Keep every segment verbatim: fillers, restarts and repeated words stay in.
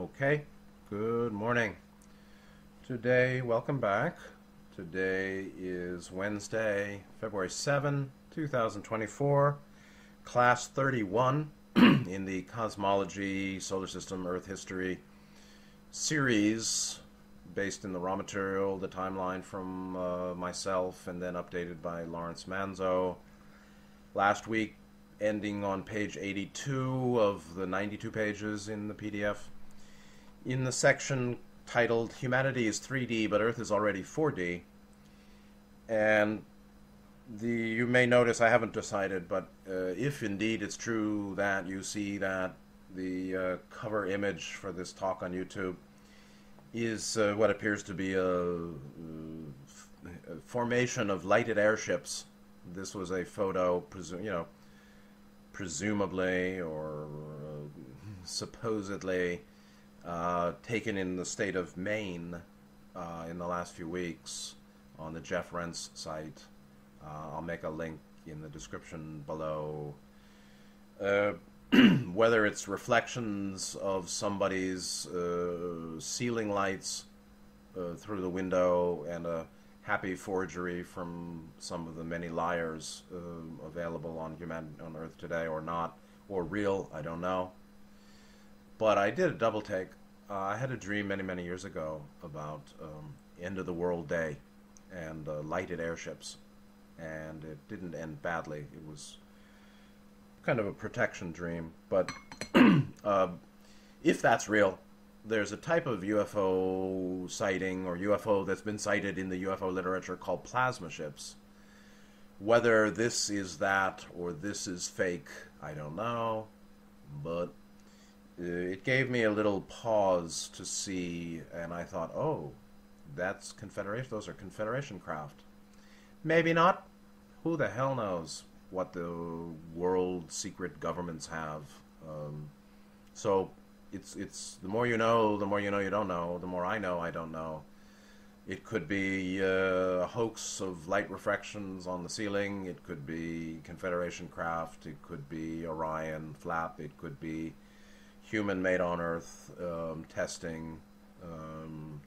Okay, good morning. Today, welcome back. Today is Wednesday, February seventh, two thousand twenty-four, class thirty-one in the Cosmology, Solar System, Earth History series based in the raw material, the timeline from uh, myself, and then updated by Lawrence Manzo. Last week, ending on page eighty-two of the ninety-two pages in the P D F. In the section titled Humanity is three D, but Earth is already four D. And the you may notice I haven't decided, but uh, if indeed it's true that you see that the uh, cover image for this talk on YouTube is uh, what appears to be a, a formation of lighted airships. This was a photo, presu- you know, presumably or uh, supposedly uh, taken in the state of Maine uh, in the last few weeks on the Jeff Rense site. Uh, I'll make a link in the description below. Uh, whether it's reflections of somebody's uh, ceiling lights uh, through the window and a happy forgery from some of the many liars uh, available on human on Earth today, or not, or real, I don't know. But I did a double take. Uh, I had a dream many, many years ago about um, end of the world day and uh, lighted airships, and it didn't end badly. It was kind of a protection dream, but uh, if that's real, there's a type of U F O sighting or U F O that's been cited in the U F O literature called plasma ships. Whether this is that or this is fake, I don't know, but it gave me a little pause to see, and I thought, oh, that's Confederation, those are Confederation craft. Maybe not. Who the hell knows what the world secret governments have. Um, so it's it's the more you know, the more you know you don't know. The more I know, I don't know. It could be uh, a hoax of light refractions on the ceiling. It could be Confederation craft. It could be Orion flap. It could be human made on Earth um, testing. Um,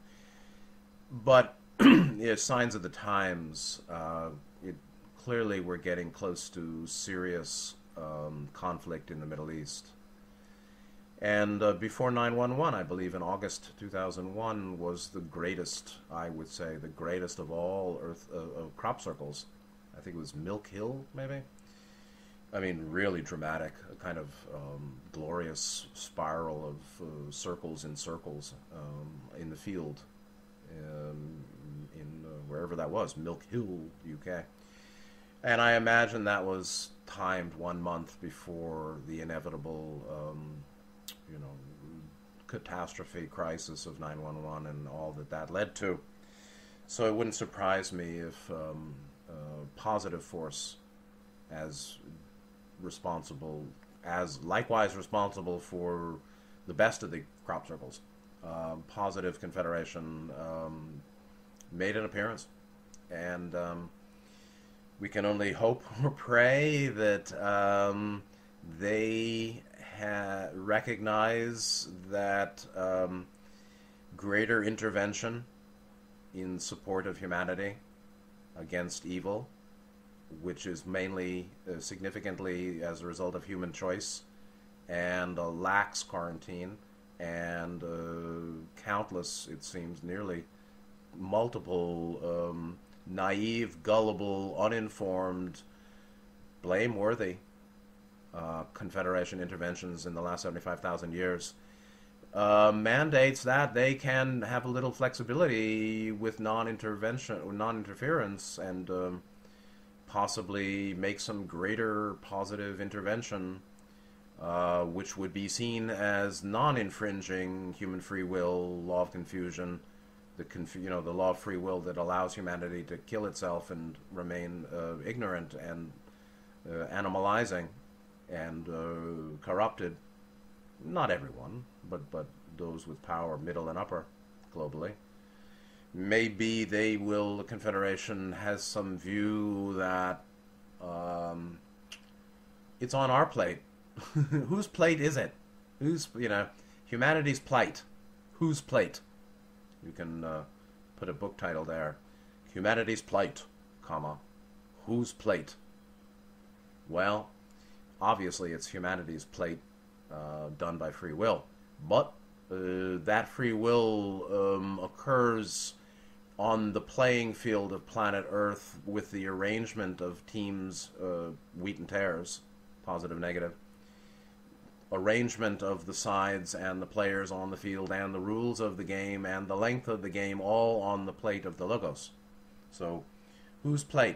but yeah, signs of the times. Uh, it clearly we're getting close to serious um, conflict in the Middle East. And uh, before nine one one, I believe in August two thousand one, was the greatest, I would say, the greatest of all Earth uh, uh, crop circles. I think it was Milk Hill, maybe? I mean, really dramatic, a kind of um, glorious spiral of uh, circles in circles um, in the field, um, in uh, wherever that was, Milk Hill, U K. And I imagine that was timed one month before the inevitable, um, you know, catastrophe crisis of nine one one and all that that led to. So it wouldn't surprise me if um, a positive force as responsible, as likewise responsible for the best of the crop circles, um, positive Confederation um, made an appearance. And um, we can only hope or pray that um, they ha- recognize that um, greater intervention in support of humanity against evil, which is mainly uh, significantly as a result of human choice and a lax quarantine and uh, countless, it seems, nearly multiple um, naive, gullible, uninformed, blameworthy uh, Confederation interventions in the last seventy-five thousand years uh, mandates that they can have a little flexibility with non-intervention, non-interference, and um, possibly make some greater positive intervention, uh, which would be seen as non-infringing human free will, law of confusion, the conf- you know the law of free will that allows humanity to kill itself and remain uh, ignorant and uh, animalizing and uh, corrupted. Not everyone, but but those with power, middle and upper, globally. Maybe they will, the Confederation has some view that um, it's on our plate. Whose plate is it? Who's, you know, Humanity's plight. Whose plight? You can uh, put a book title there. Humanity's plight, comma, whose plight? Well, obviously it's humanity's plight uh, done by free will. But uh, that free will um, occurs on the playing field of planet Earth with the arrangement of teams, uh, wheat and tares, positive, negative, arrangement of the sides and the players on the field and the rules of the game and the length of the game all on the plate of the logos. So, whose plate?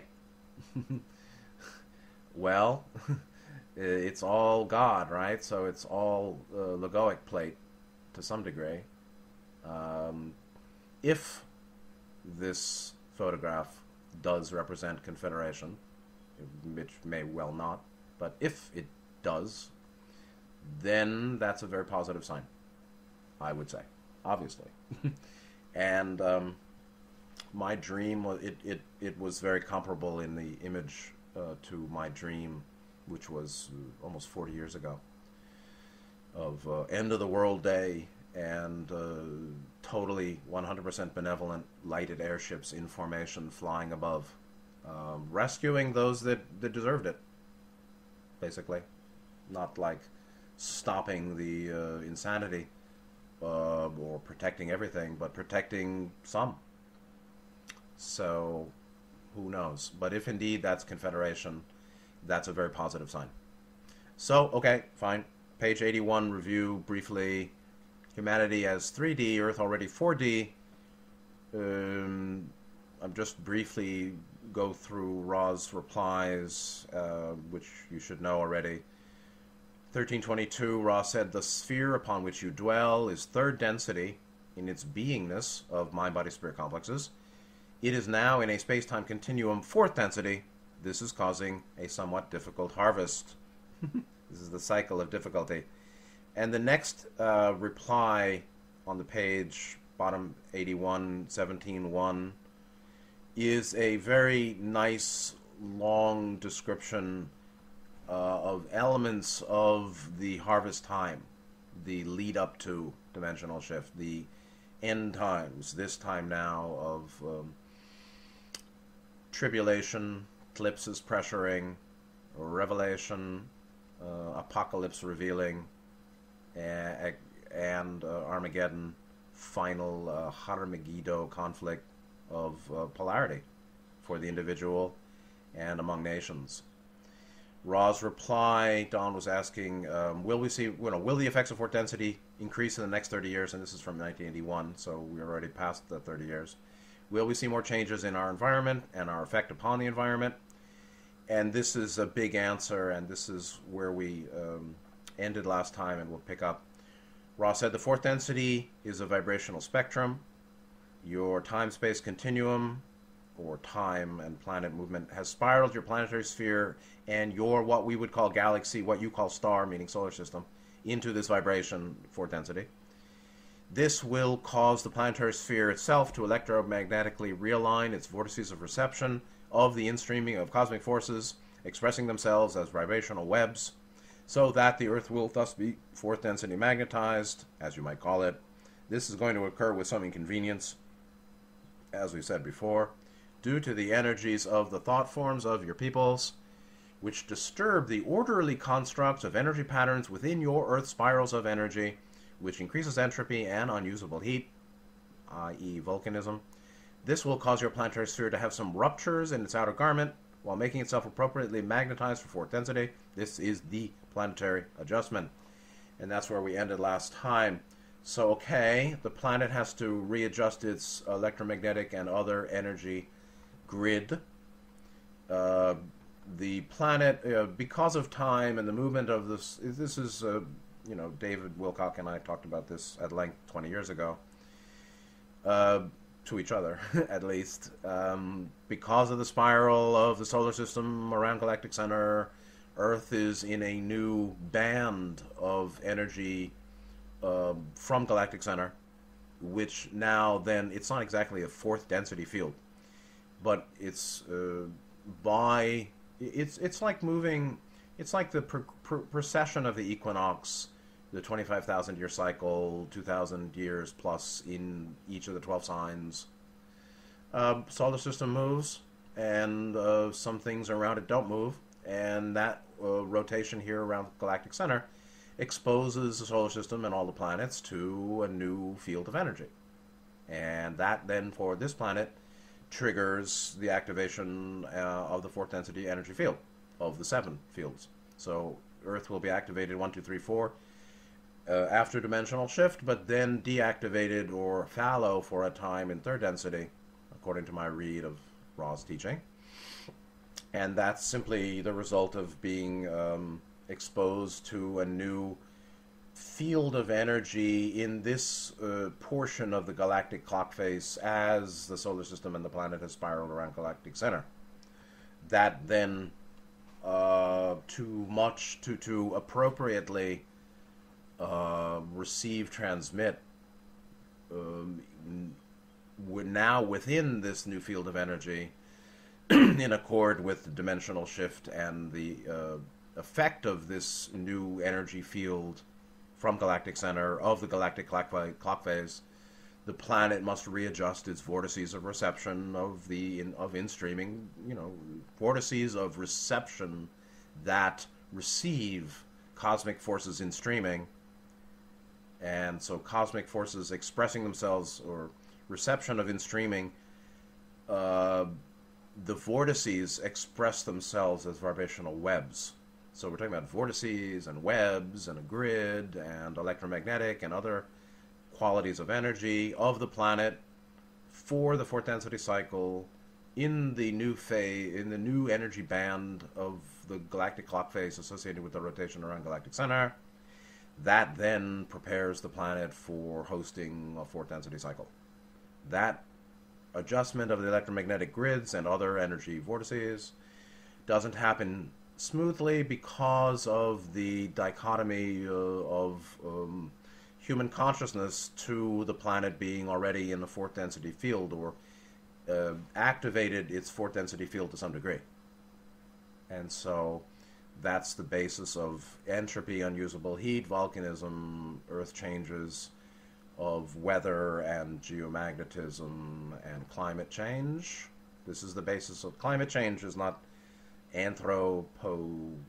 Well, it's all God, right? So it's all uh, logoic plate to some degree. Um, if this photograph does represent Confederation, which may well not, but if it does, then that's a very positive sign, I would say, obviously. And um, my dream, it, it, it was very comparable in the image uh, to my dream, which was uh, almost forty years ago, of uh, end of the world day and uh, totally one hundred percent benevolent lighted airships in formation flying above, um, rescuing those that, that deserved it, basically. Not like stopping the uh, insanity uh, or protecting everything, but protecting some. So, who knows? But if indeed that's Confederation, that's a very positive sign. So, okay, fine. Page eighty-one, review briefly. Humanity as three D, Earth already four D. Um, I'm just briefly go through Ra's replies, uh, which you should know already. thirteen twenty-two, Ra said, the sphere upon which you dwell is third density in its beingness of mind-body-spirit complexes. It is now in a space-time continuum fourth density. This is causing a somewhat difficult harvest. This is the cycle of difficulty. And the next uh, reply on the page, bottom eighty-one, seventeen one, is a very nice, long description Uh, of elements of the harvest time, the lead up to dimensional shift, the end times, this time now of um, tribulation, eclipses pressuring, revelation, uh, apocalypse revealing, and, and uh, Armageddon, final uh, Har-Megiddo conflict of uh, polarity for the individual and among nations. Ra's reply, Don was asking, um, will we see, you know, will the effects of fourth density increase in the next thirty years? And this is from nineteen eighty-one, so we're already past the thirty years. Will we see more changes in our environment and our effect upon the environment? And this is a big answer, and this is where we um, ended last time, and we'll pick up. Ra said the fourth density is a vibrational spectrum. Your time-space continuum, or time and planet movement, has spiraled your planetary sphere and your what we would call galaxy, what you call star, meaning solar system, into this vibration, fourth density. This will cause the planetary sphere itself to electromagnetically realign its vortices of reception of the instreaming of cosmic forces, expressing themselves as vibrational webs, so that the Earth will thus be fourth density magnetized, as you might call it. This is going to occur with some inconvenience, as we said before, due to the energies of the thought forms of your peoples, which disturb the orderly constructs of energy patterns within your Earth spirals of energy, which increases entropy and unusable heat, that is volcanism. This will cause your planetary sphere to have some ruptures in its outer garment, while making itself appropriately magnetized for fourth density. This is the planetary adjustment. And that's where we ended last time. So, okay, the planet has to readjust its electromagnetic and other energy grid. Uh, the planet, uh, because of time and the movement of this, this is, uh, you know, David Wilcock and I talked about this at length twenty years ago, uh, to each other, at least. Um, because of the spiral of the solar system around galactic center, Earth is in a new band of energy uh, from galactic center, which now then, it's not exactly a fourth density field, but it's uh, by it's it's like moving. It's like the pr pr precession of the equinox the twenty-five thousand year cycle, two thousand years plus in each of the twelve signs. Uh, solar system moves, and uh, some things around it don't move, and that uh, rotation here around the galactic center exposes the solar system and all the planets to a new field of energy. And that then, for this planet, triggers the activation uh, of the fourth density energy field of the seven fields. So Earth will be activated one, two, three, four uh, after dimensional shift, but then deactivated or fallow for a time in third density, according to my read of Ra's teaching. And that's simply the result of being um, exposed to a new field of energy in this uh, portion of the galactic clock face as the solar system and the planet has spiraled around galactic center. That then, uh, to much, to, to appropriately uh, receive, transmit, um, we're now within this new field of energy in accord with the dimensional shift and the uh, effect of this new energy field from galactic center of the galactic clock, clock phase. The planet must readjust its vortices of reception of the in, of in streaming, you know, vortices of reception that receive cosmic forces in streaming. And so cosmic forces expressing themselves, or reception of in streaming, uh, the vortices express themselves as vibrational webs. So we're talking about vortices and webs and a grid and electromagnetic and other qualities of energy of the planet for the fourth density cycle in the new phase, in the new energy band of the galactic clock phase associated with the rotation around galactic center. That then prepares the planet for hosting a fourth density cycle. That adjustment of the electromagnetic grids and other energy vortices doesn't happen smoothly because of the dichotomy uh, of um, human consciousness to the planet being already in the fourth density field, or uh, activated its fourth density field to some degree. And so that's the basis of entropy, unusable heat, volcanism, earth changes, of weather and geomagnetism and climate change. This is the basis of climate change. Is not anthropogenic,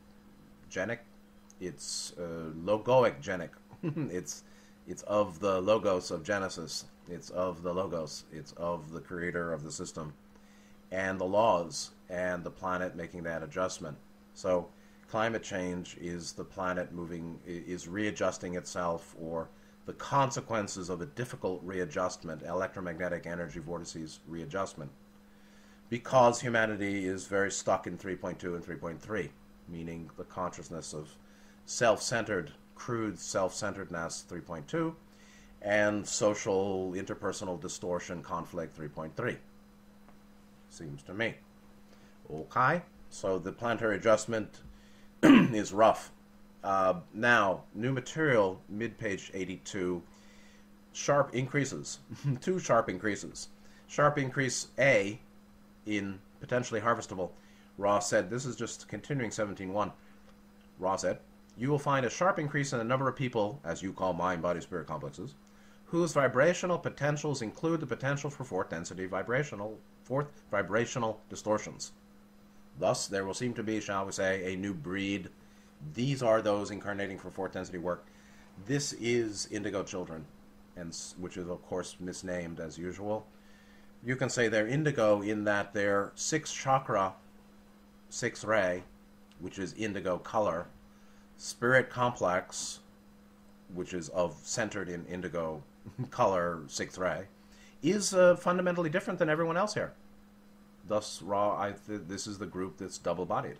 it's uh, logoic genic. it's it's of the logos of Genesis. It's of the logos. It's of the creator of the system and the laws and the planet making that adjustment. So climate change is the planet moving, is readjusting itself, or the consequences of a difficult readjustment, electromagnetic energy vortices readjustment, because humanity is very stuck in three point two and three point three, meaning the consciousness of self-centered, crude self-centeredness three point two, and social interpersonal distortion conflict three point three. Seems to me. Okay, so the planetary adjustment is rough. Uh, now, new material, mid-page eighty-two, sharp increases. Two sharp increases. Sharp increase A in potentially harvestable. Ra said, this is just continuing seventeen one. Ra said, you will find a sharp increase in the number of people, as you call mind, body, spirit complexes, whose vibrational potentials include the potential for fourth density vibrational, fourth vibrational distortions. Thus, there will seem to be, shall we say, a new breed. These are those incarnating for fourth density work. This is indigo children, and which is, of course, misnamed as usual. You can say they're indigo in that they're six chakra, six ray, which is indigo color, spirit complex, which is of centered in indigo color, sixth ray, is uh, fundamentally different than everyone else here. Thus, Ra, I th this is the group that's double-bodied.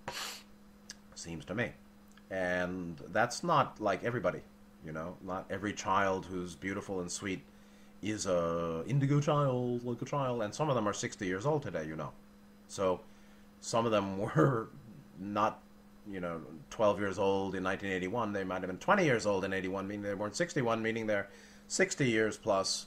Seems to me. And that's not like everybody, you know. Not every child who's beautiful and sweet is a indigo child, like a child. And some of them are sixty years old today, you know. So some of them were not, you know, twelve years old in nineteen eighty-one. They might have been twenty years old in eighty-one, meaning they weren't sixty-one, meaning they're sixty years plus.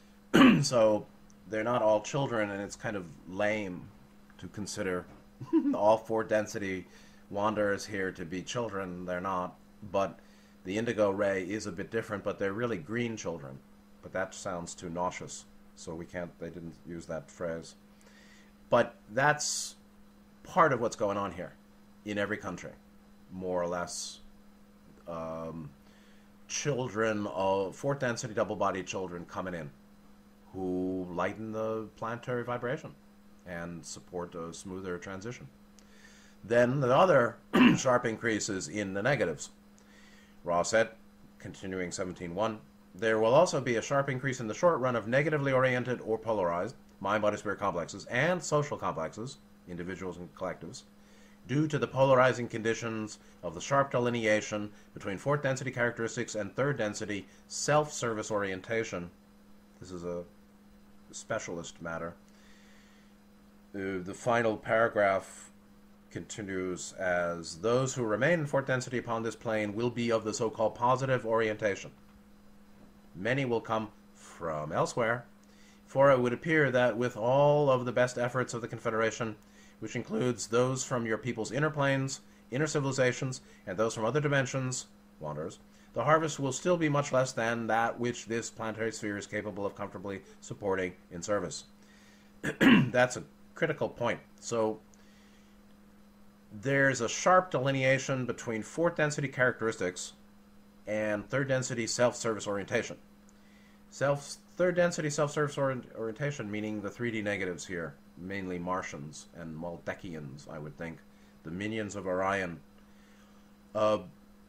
So they're not all children, and it's kind of lame to consider all four density wanderers here to be children. They're not, but The indigo ray is a bit different, but they're really green children. But that sounds too nauseous, so we can't, they didn't use that phrase. But that's part of what's going on here in every country, more or less. Um, children of fourth density double-bodied children coming in who lighten the planetary vibration and support a smoother transition. Then the other sharp increase is in the negatives. Ra said, continuing seventeen one, there will also be a sharp increase in the short run of negatively oriented or polarized mind-body-spirit complexes and social complexes, individuals and collectives, due to the polarizing conditions of the sharp delineation between fourth density characteristics and third density self-service orientation. This is a specialist matter. Uh, the final paragraph continues as, those who remain in fourth density upon this plane will be of the so-called positive orientation. Many will come from elsewhere, for it would appear that with all of the best efforts of the Confederation, which includes those from your people's inner planes, inner civilizations, and those from other dimensions, wanderers, the harvest will still be much less than that which this planetary sphere is capable of comfortably supporting in service. That's a critical point. So there's a sharp delineation between fourth density characteristics and third density self-service orientation. Self third density self-service orient, orientation, meaning the three D negatives here, mainly Martians and Maldekians, I would think, the minions of Orion. Uh,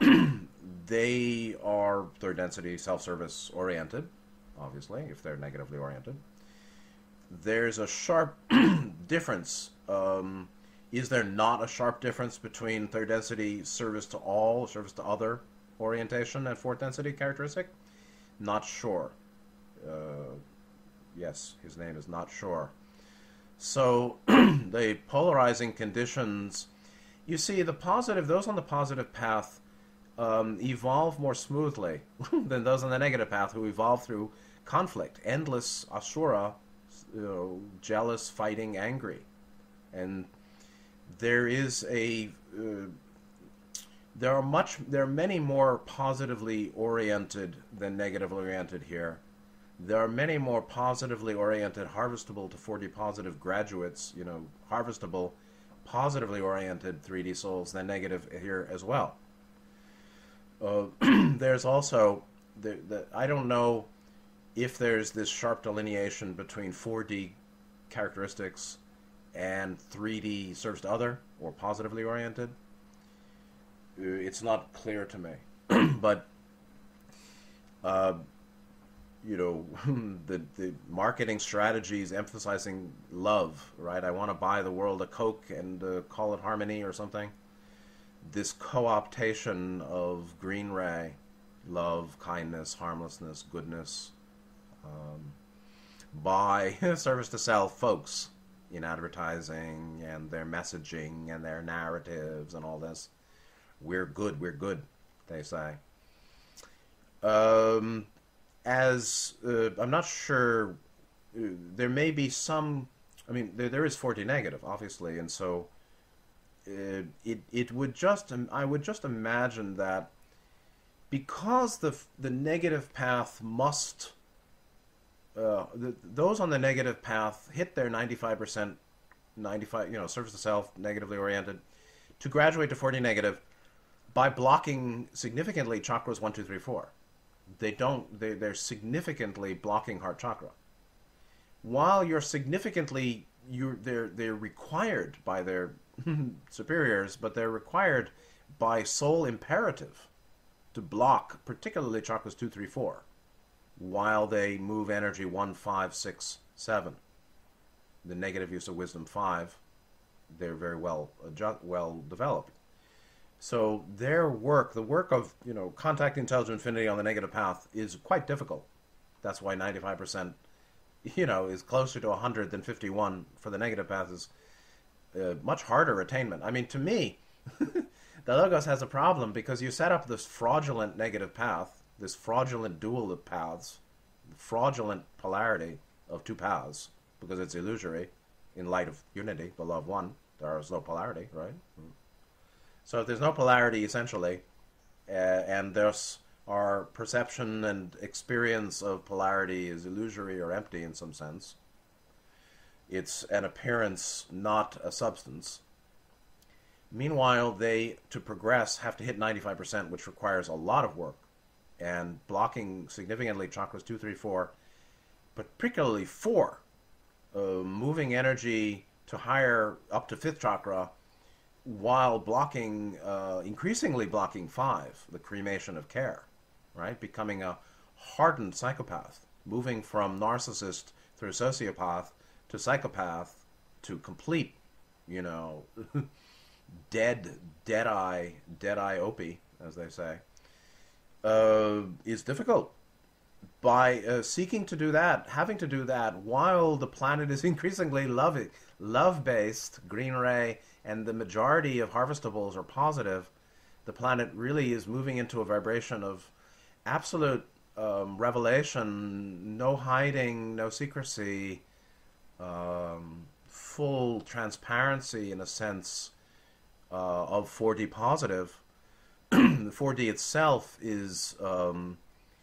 they are third density self-service oriented, obviously, if they're negatively oriented. There's a sharp difference. Um, is there not a sharp difference between third density service to all, service to other orientation and fourth density characteristic? Not sure. Uh, yes, his name is Not Sure. So the polarizing conditions, you see, the positive, those on the positive path um, evolve more smoothly than those on the negative path, who evolve through conflict, endless asura, you know, jealous, fighting, angry. And there is a uh, there are much there are many more positively oriented than negatively oriented here. There are many more positively oriented, harvestable to four D positive graduates, you know, harvestable, positively oriented three D souls than negative here as well. Uh, there's also, the, the, I don't know if there's this sharp delineation between four D characteristics and three D service to other, or positively oriented. Uh, it's not clear to me. But, uh, you know, the, the marketing strategies emphasizing love, right? I want to buy the world a Coke and uh, call it Harmony or something. This co-optation of green ray, love, kindness, harmlessness, goodness, um, by service to self folks in advertising and their messaging and their narratives and all this. We're good, we're good, they say. Um, as, uh, I'm not sure, uh, there may be some, I mean, there, there is four D negative, obviously, and so uh, it, it would just, um, I would just imagine that because the, the negative path must, uh, the, those on the negative path hit their ninety-five percent, ninety-five, you know, service to self, negatively oriented, to graduate to four D negative by blocking significantly chakras one, two, three, four. They don't, they, they're significantly blocking heart chakra. While you're significantly, you're, they're, they're required by their superiors, but they're required by soul imperative to block particularly chakras two, three, four, while they move energy one, five, six, seven. The negative use of wisdom five, they're very well, adjust, well developed. So their work, the work of, you know, contacting intelligent infinity on the negative path is quite difficult. That's why ninety-five percent, you know, is closer to one hundred than fifty-one for the negative path is uh, much harder attainment. I mean, to me, the Logos has a problem because you set up this fraudulent negative path, this fraudulent dual of paths, fraudulent polarity of two paths, because it's illusory in light of unity, the law of one. There is no polarity, right? So if there's no polarity, essentially, uh, and thus our perception and experience of polarity is illusory or empty in some sense. It's an appearance, not a substance. Meanwhile, they, to progress, have to hit ninety-five percent, which requires a lot of work, and blocking significantly chakras two, three, four, but particularly four, uh, moving energy to higher, up to fifth chakra, while blocking, uh, increasingly blocking five, the cremation of care, right? Becoming a hardened psychopath, moving from narcissist through sociopath to psychopath to complete, you know, dead, dead-eye, dead-eye opie, as they say, uh, is difficult. By uh, seeking to do that, having to do that, while the planet is increasingly love love-based, green ray, and the majority of harvestables are positive, the planet really is moving into a vibration of absolute um, revelation, no hiding, no secrecy, um, full transparency in a sense uh, of four D positive. The four D itself is um,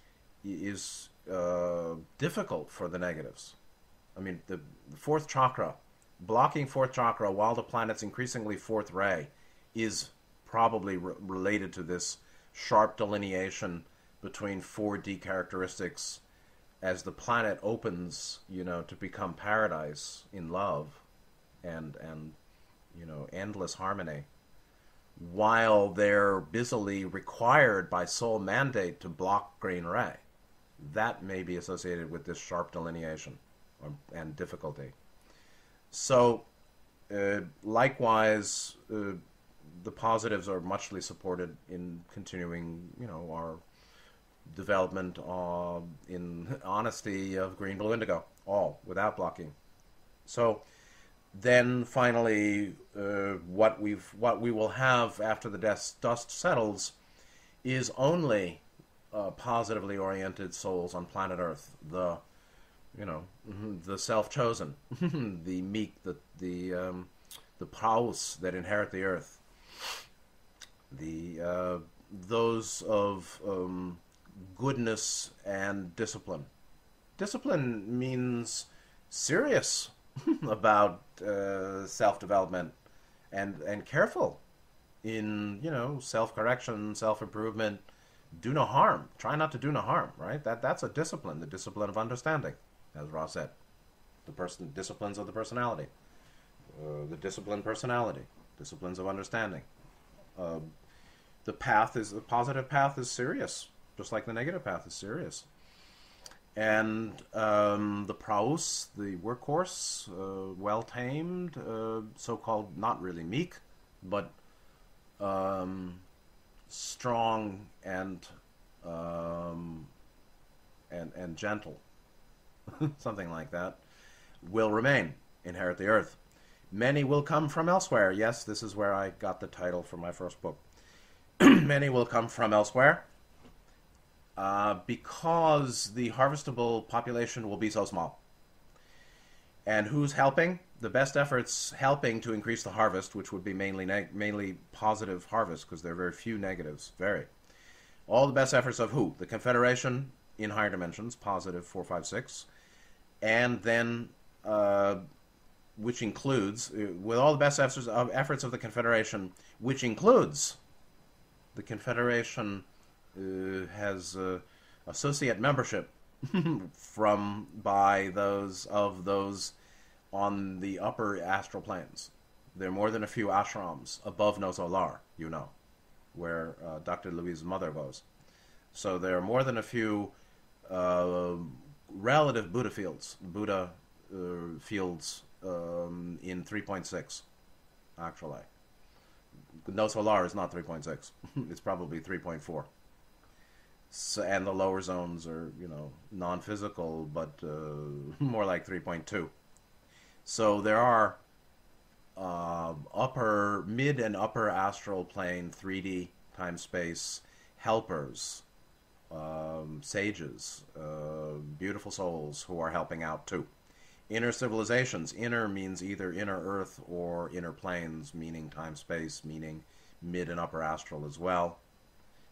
is uh, difficult for the negatives. I mean, the, the fourth chakra, blocking fourth chakra while the planet's increasingly fourth ray, is probably re related to this sharp delineation between four D characteristics as the planet opens, you know, to become paradise in love and, and you know, endless harmony, while they're busily required by soul mandate to block green ray. That may be associated with this sharp delineation or, and difficulty. So, uh, likewise, uh, the positives are muchly supported in continuing, you know, our development uh, in honesty of green, blue, indigo, all without blocking. So, then finally, uh, what we've what we will have after the dust, dust settles is only uh, positively oriented souls on planet Earth. The, you know, the self-chosen, the meek, the the um, the praus that inherit the earth. The uh, those of um, goodness and discipline. Discipline means serious about uh, self-development and and careful in, you know, self-correction, self-improvement. Do no harm. Try not to do no harm. Right. That that's a discipline. The discipline of understanding, as Ross said. The person disciplines of the personality. Uh, the disciplined personality. Disciplines of understanding. Uh, the path is the positive path is serious, just like the negative path is serious. And um, the praus, the workhorse, uh, well-tamed, uh, so-called not really meek, but um, strong and um, and and gentle, something like that, will remain, inherit the earth. Many will come from elsewhere. Yes, this is where I got the title for my first book. Many will come from elsewhere. Uh, because the harvestable population will be so small. And who's helping? The best efforts helping to increase the harvest, which would be mainly neg mainly positive harvest, because there are very few negatives, very. All the best efforts of who? The Confederation in higher dimensions, positive four, five, six, and then, uh, which includes, uh, with all the best efforts of, efforts of the Confederation, which includes the Confederation Uh, has uh, associate membership from by those of those on the upper astral planes. There are more than a few ashrams above Nosolar, you know, where uh, Doctor Louise's mother goes. So there are more than a few uh, relative Buddha fields, Buddha uh, fields um, in three point six, actually. Nosolar is not three point six. It's probably three point four. So, and the lower zones are, you know, non-physical, but uh, more like three point two. So there are uh, upper, mid and upper astral plane, three D time space helpers, um, sages, uh, beautiful souls who are helping out too. Inner civilizations. Inner means either inner earth or inner planes, meaning time space, meaning mid and upper astral as well.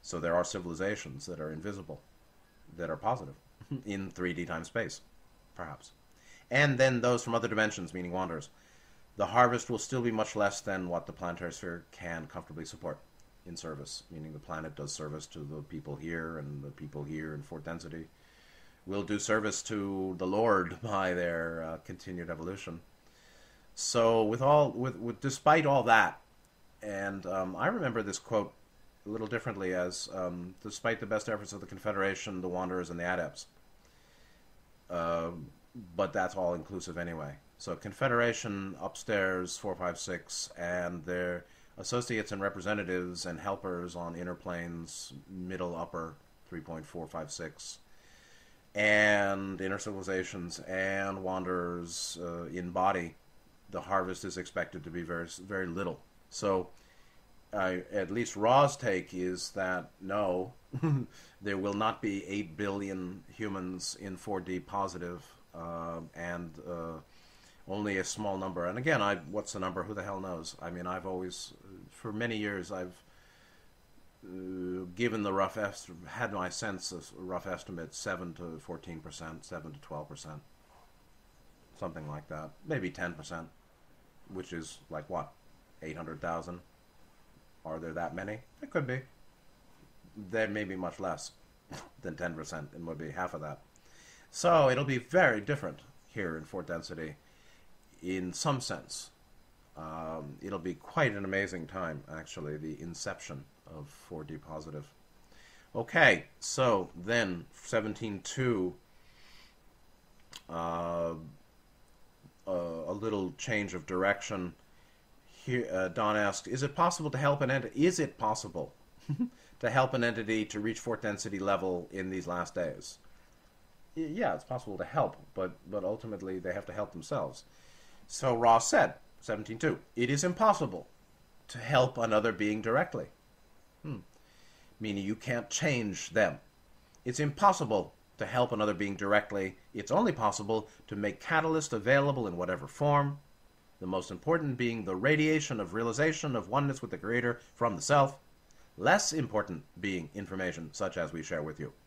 So there are civilizations that are invisible, that are positive, in three D time space, perhaps. And then those from other dimensions, meaning wanderers. The harvest will still be much less than what the planetary sphere can comfortably support in service, meaning the planet does service to the people here, and the people here in fourth density will do service to the Lord by their uh, continued evolution. So with all, with, with despite all that, and um, I remember this quote a little differently as, um, despite the best efforts of the Confederation, the Wanderers, and the Adepts. Uh, but that's all inclusive anyway. So Confederation, upstairs, four five six, and their associates and representatives and helpers on inner planes, middle, upper, three point four five six, and inner civilizations and wanderers uh, in body, the harvest is expected to be very, very little. So uh, at least Ra's take is that no, there will not be eight billion humans in four D positive, uh, and uh, only a small number. And again, I what's the number? Who the hell knows? I mean, I've always, for many years, I've uh, given the rough est- had my sense of rough estimate seven to fourteen percent, seven to twelve percent, something like that, maybe ten percent, which is like what, eight hundred thousand. Are there that many? It could be. There may be much less than ten percent. It would be half of that. So it'll be very different here in fourth density in some sense. Um, it'll be quite an amazing time, actually, the inception of four D positive. Okay, so then seventeen two, uh, uh, a little change of direction. Here, uh, Don asks, is it possible to help an entity? Is it possible to help an entity to reach fourth density level in these last days? Y- yeah, it's possible to help, but but ultimately they have to help themselves. So Ra said, seventeen two, it is impossible to help another being directly. Hmm. Meaning you can't change them. It's impossible to help another being directly. It's only possible to make catalyst available in whatever form. The most important being the radiation of realization of oneness with the Creator from the Self. Less important being information such as we share with you.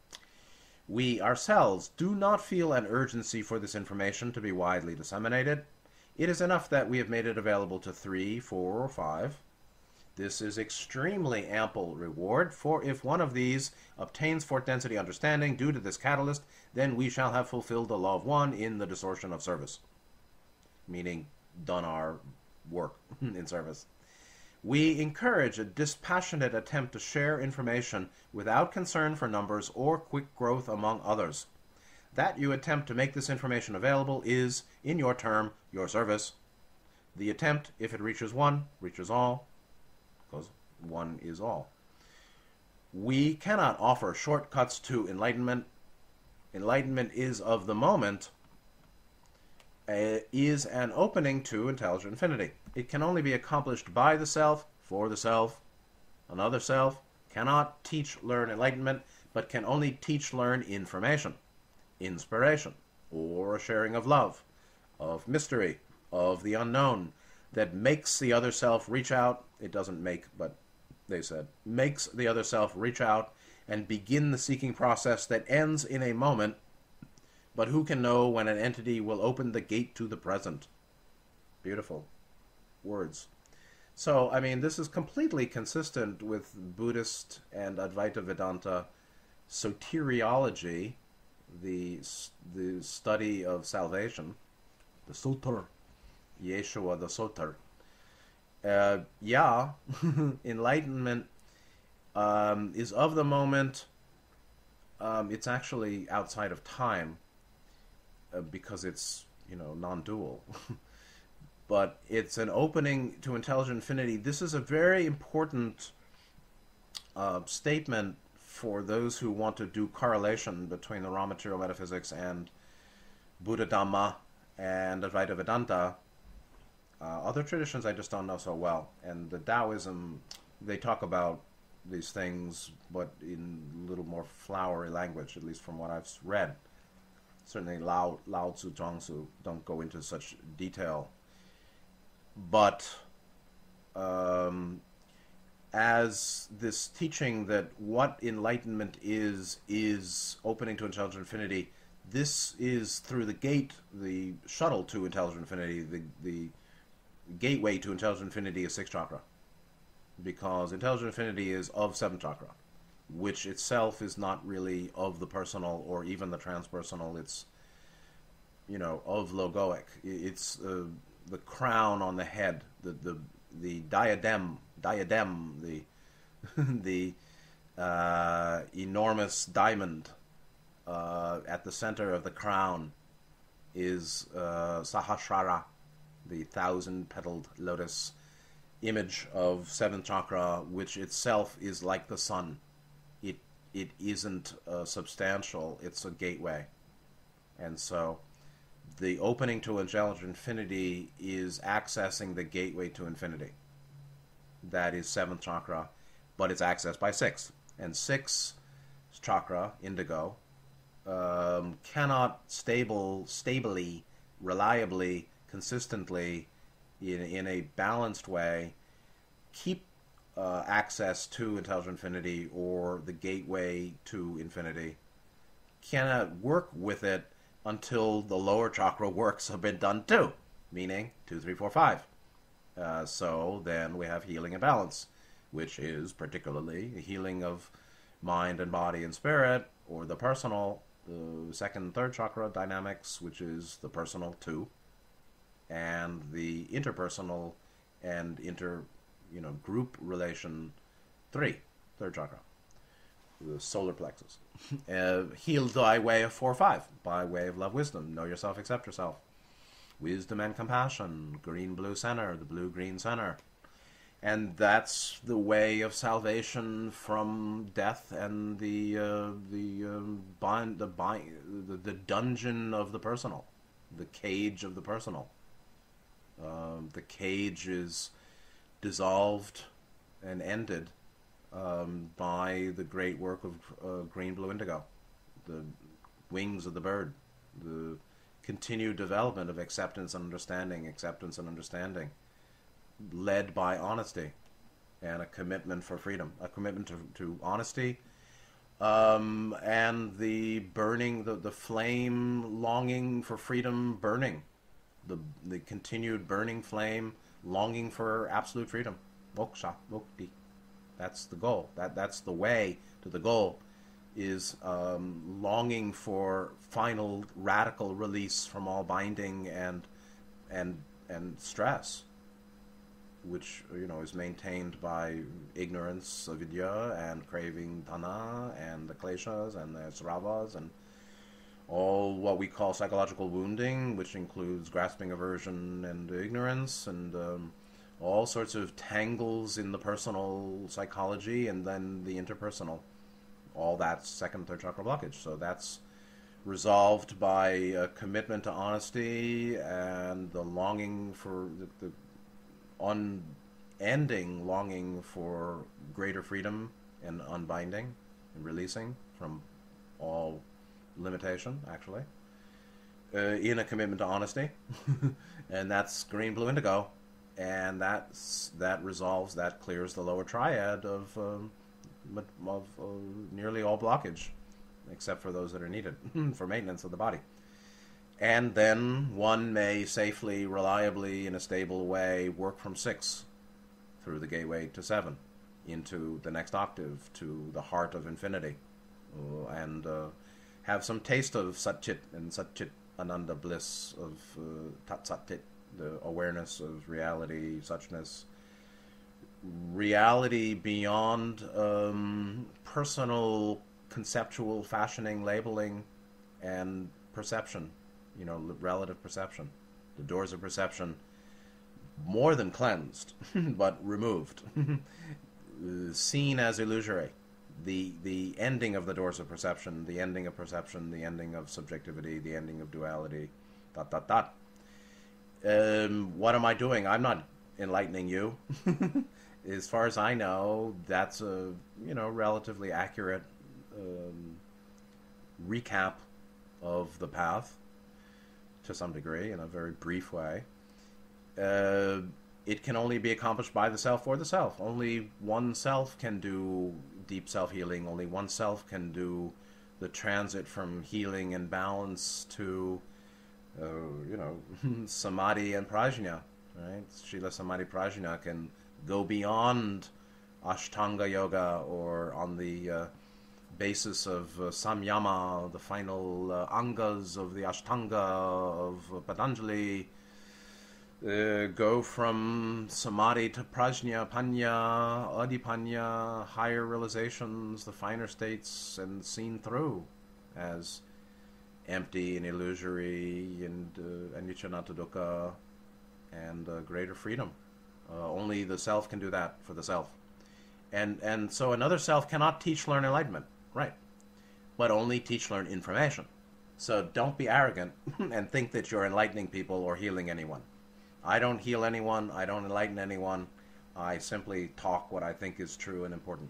We ourselves do not feel an urgency for this information to be widely disseminated. It is enough that we have made it available to three, four, or five. This is extremely ample reward, for if one of these obtains fourth density understanding due to this catalyst, then we shall have fulfilled the law of one in the distortion of service. Meaning, done our work in service. We encourage a dispassionate attempt to share information without concern for numbers or quick growth among others. That you attempt to make this information available is, in your term, your service. The attempt, if it reaches one, reaches all, because one is all. We cannot offer shortcuts to enlightenment. Enlightenment is of the moment, uh, is an opening to intelligent infinity. It can only be accomplished by the self, for the self. Another self cannot teach, learn enlightenment, but can only teach, learn information, inspiration, or a sharing of love, of mystery, of the unknown, that makes the other self reach out. It doesn't make, but they said, makes the other self reach out and begin the seeking process that ends in a moment. But who can know when an entity will open the gate to the present? Beautiful words. So, I mean, this is completely consistent with Buddhist and Advaita Vedanta soteriology, the the study of salvation, the Soter, Yeshua the Soter. Uh, yeah, enlightenment um, is of the moment. Um, it's actually outside of time uh, because it's, you know, non-dual. But it's an opening to intelligent infinity. This is a very important uh, statement for those who want to do correlation between the raw material metaphysics and Buddha Dhamma and Advaita Vedanta. Uh, other traditions I just don't know so well. And the Taoism, they talk about these things, but in a little more flowery language, at least from what I've read. Certainly Lao, Lao Tzu, Zhuangzi don't go into such detail. But um, as this teaching that what enlightenment is, is opening to intelligent infinity. This is through the gate, the shuttle to intelligent infinity, the, the gateway to intelligent infinity is sixth chakra. Because intelligent infinity is of seventh chakra, which itself is not really of the personal or even the transpersonal. It's, you know, of logoic. It's uh, the crown on the head, the the, the diadem, diadem, the the uh, enormous diamond uh, at the center of the crown is uh, Sahasrara, the thousand-petaled lotus image of seventh chakra, which itself is like the sun. It it isn't uh, substantial. It's a gateway, and so the opening to angelic infinity is accessing the gateway to infinity. That is seventh chakra, but it's accessed by sixth, and sixth chakra, indigo, um, cannot stable, stably, reliably, consistently, in in a balanced way, keep uh, access to intelligent infinity or the gateway to infinity. Cannot work with it until the lower chakra works have been done too, meaning two, three, four, five. Uh, so then we have healing and balance, which is particularly healing of mind and body and spirit, or the personal, the second and third chakra dynamics, which is the personal two, and the interpersonal and inter, you know, group relation three, third chakra, the solar plexus. uh, healed by way of four, five, by way of love, wisdom, know yourself, accept yourself, wisdom and compassion, green, blue center, the blue, green center. And that's the way of salvation from death and the uh, the um, bind, the, bind, the the dungeon of the personal, the cage of the personal. Um, the cage is dissolved and ended um, by the great work of uh, green, blue, indigo, the wings of the bird, the continued development of acceptance and understanding, acceptance and understanding, led by honesty and a commitment for freedom, a commitment to, to honesty, um, and the burning, the, the flame longing for freedom burning, the the continued burning flame longing for absolute freedom, moksha, mukti. That's the goal. That that's the way to the goal, is um, longing for final radical release from all binding and and and stress, which, you know, is maintained by ignorance, avidya, and craving, dana, and the kleshas, and the sravas, and all what we call psychological wounding, which includes grasping, aversion, and ignorance, and um, all sorts of tangles in the personal psychology, and then the interpersonal. All that's second, third chakra blockage. So that's resolved by a commitment to honesty and the longing for the, the unending longing for greater freedom and unbinding and releasing from all limitation, actually, uh, in a commitment to honesty. And that's green, blue, indigo, and that's that resolves, that clears the lower triad of um, of uh, nearly all blockage, except for those that are needed for maintenance of the body. And then one may safely, reliably, in a stable way, work from six through the gateway to seven into the next octave, to the heart of infinity, uh, and uh, have some taste of Satchit and Satchit Ananda bliss of uh, Tat Satit, the awareness of reality, suchness, reality beyond um, personal conceptual fashioning, labeling, and perception, you know, relative perception. The doors of perception, more than cleansed, but removed, seen as illusory. The the ending of the doors of perception, the ending of perception, the ending of subjectivity, the ending of duality, dot, dot, dot. Um, what am I doing? I'm not enlightening you. As far as I know, that's a, you know, relatively accurate um, recap of the path, to some degree, in a very brief way. Uh, it can only be accomplished by the self or the self. Only one self can do deep self-healing. Only one self can do the transit from healing and balance to, uh, you know, samadhi and prajna, right? Srila Samadhi Prajna can go beyond Ashtanga Yoga, or on the uh, basis of uh, Samyama, the final uh, angas of the Ashtanga of uh, Patanjali, uh, go from Samadhi to Prajna, Panya, Adipanya, higher realizations, the finer states, and seen through as empty and illusory and uh, anicca anatta dukkha, and uh, greater freedom. Uh, only the self can do that for the self. And and so another self cannot teach, learn enlightenment, right? But only teach, learn information. So don't be arrogant and think that you're enlightening people or healing anyone. I don't heal anyone. I don't enlighten anyone. I simply talk what I think is true and important.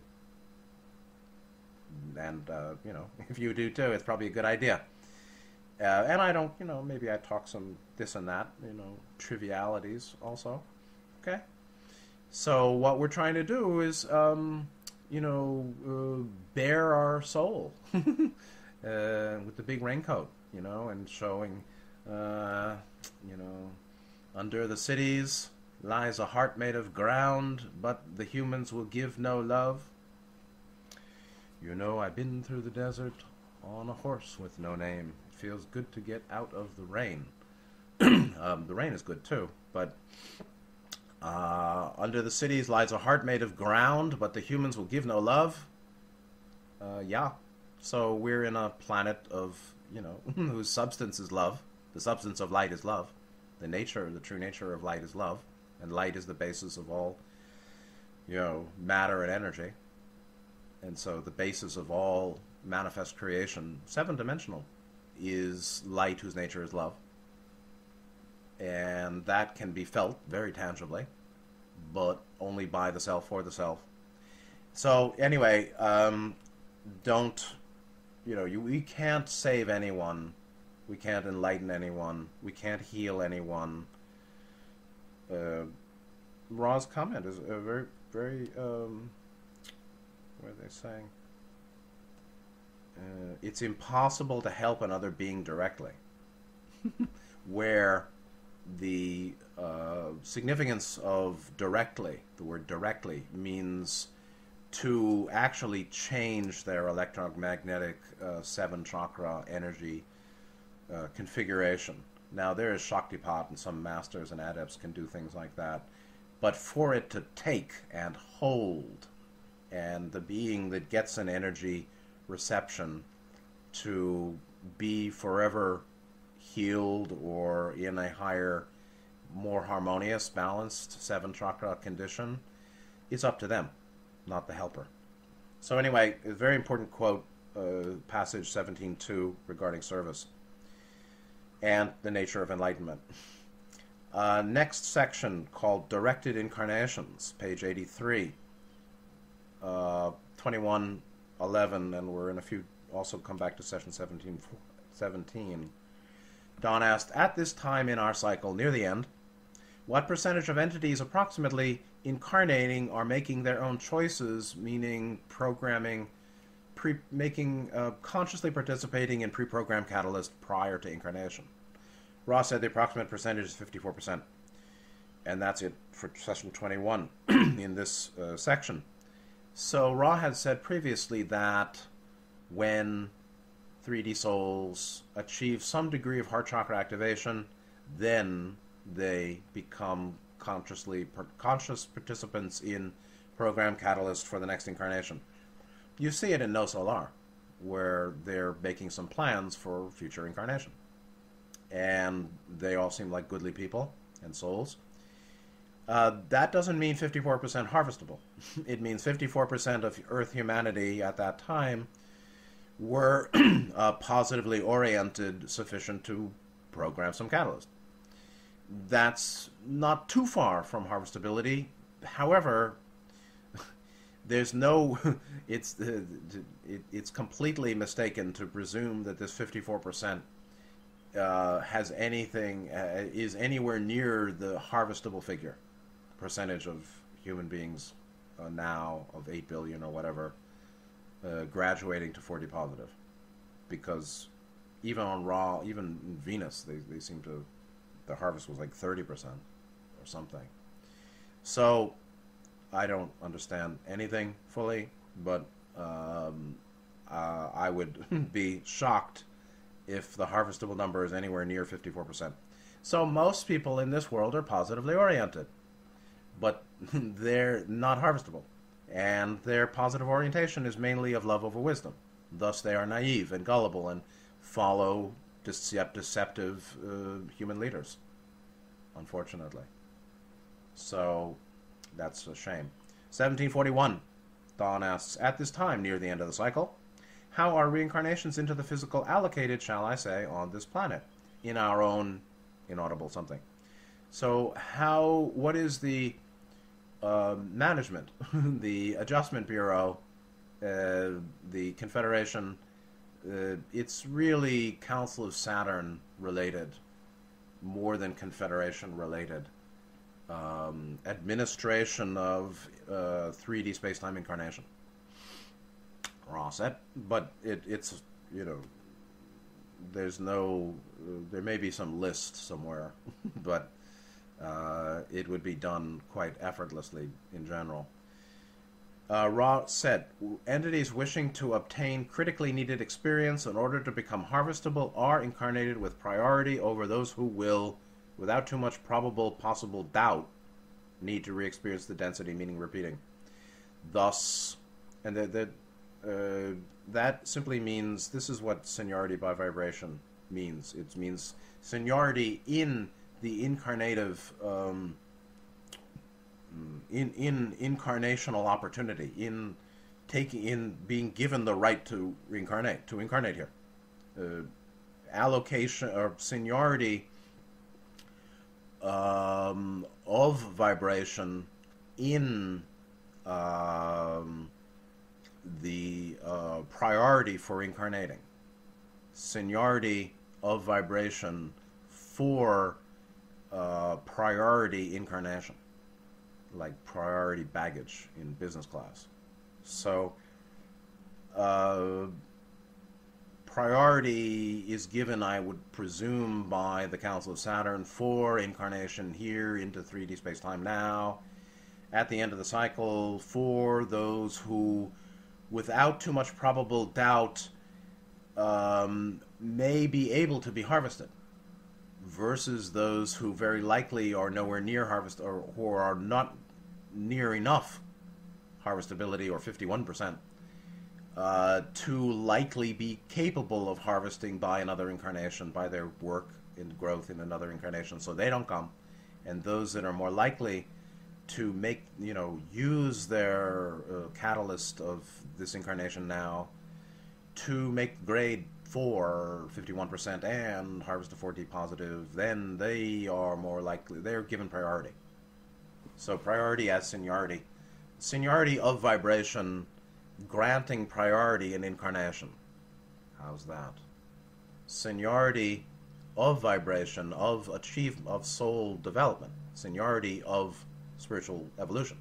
And, uh, you know, if you do too, it's probably a good idea. Uh, and I don't, you know, maybe I talk some this and that, you know, trivialities also. Okay? So what we're trying to do is, um, you know, uh, bare our soul uh, with the big raincoat, you know, and showing, uh, you know, under the cities lies a heart made of ground, but the humans will give no love. You know, I've been through the desert on a horse with no name. It feels good to get out of the rain. um, the rain is good too, but uh, under the cities lies a heart made of ground, but the humans will give no love. Uh, yeah. So we're in a planet of, you know, whose substance is love. The substance of light is love. The nature, the true nature of light is love. And light is the basis of all, you know, matter and energy. And so the basis of all manifest creation, seven-dimensional, is light whose nature is love. And that can be felt very tangibly, but only by the self, for the self. So anyway, um, don't, you know, you, we can't save anyone. We can't enlighten anyone. We can't heal anyone. Uh, Ra's comment is a very, very, um, what are they saying? Uh, it's impossible to help another being directly. Where the uh, significance of directly, the word directly, means to actually change their electromagnetic uh, seven chakra energy uh, configuration. Now, there is Shaktipat, and some masters and adepts can do things like that. But for it to take and hold, and the being that gets an energy reception to be forever healed or in a higher, more harmonious, balanced seven chakra condition, it's up to them, not the helper. So anyway, a very important quote, uh, passage seventeen two regarding service and the nature of enlightenment. Uh, next section called Directed Incarnations, page eighty-three, uh, twenty-one eleven, and we're in a few, also come back to session seventeen seventeen. Don asked, at this time in our cycle, near the end, what percentage of entities approximately incarnating are making their own choices, meaning programming, pre making, uh, consciously participating in pre-programmed catalyst prior to incarnation? Ross said the approximate percentage is fifty-four percent. And that's it for session twenty-one in this uh, section. So Ra had said previously that when three D souls achieve some degree of heart chakra activation, then they become consciously conscious participants in program catalyst for the next incarnation. You see it in No Solar, where they're making some plans for future incarnation. And they all seem like goodly people and souls. Uh, that doesn't mean fifty-four percent harvestable. It means fifty-four percent of Earth humanity at that time were uh, positively oriented, sufficient to program some catalyst. That's not too far from harvestability. However, there's no, it's, uh, it, it's completely mistaken to presume that this fifty-four percent uh, has anything, uh, is anywhere near the harvestable figure. percentage of human beings uh, now of eight billion or whatever uh, graduating to four D positive, because even on raw, even in Venus, they, they seem to, the harvest was like thirty percent or something. So I don't understand anything fully, but um, uh, I would be shocked if the harvestable number is anywhere near fifty-four percent. So most people in this world are positively oriented, but they're not harvestable. And their positive orientation is mainly of love over wisdom. Thus they are naive and gullible and follow decept- deceptive uh, human leaders, unfortunately. So that's a shame. seventeen forty-one, Dawn asks, at this time, near the end of the cycle, how are reincarnations into the physical allocated, shall I say, on this planet, in our own inaudible something? So how, what is the uh, management, the Adjustment Bureau, uh, the Confederation? Uh, it's really Council of Saturn related, more than Confederation related. Um, administration of uh, three D space-time incarnation. Raw set, but it, it's, you know, there's no, uh, there may be some list somewhere, but uh, it would be done quite effortlessly in general. Uh, Ra said, entities wishing to obtain critically needed experience in order to become harvestable are incarnated with priority over those who will, without too much probable possible doubt, need to re-experience the density, meaning repeating. Thus, and the, the, uh, that simply means, this is what seniority by vibration means. It means seniority in the incarnative, um, in, in incarnational opportunity, in taking, in being given the right to reincarnate, to incarnate here. Uh, allocation, or seniority um, of vibration in um, the uh, priority for incarnating. Seniority of vibration for uh, priority incarnation, like priority baggage in business class. So uh, priority is given, I would presume, by the Council of Saturn for incarnation here into three D space-time now, at the end of the cycle, for those who, without too much probable doubt, um, may be able to be harvested, versus those who very likely are nowhere near harvest, or who are not near enough harvestability, or fifty-one percent, uh, to likely be capable of harvesting by another incarnation, by their work and growth in another incarnation, so they don't come. And those that are more likely to make, you know, use their uh, catalyst of this incarnation now to make grade four, fifty-one percent, and harvest a four D positive, then they are more likely, they're given priority. So priority as seniority. Seniority of vibration, granting priority in incarnation. How's that? Seniority of vibration, of achieve, of soul development. Seniority of spiritual evolution,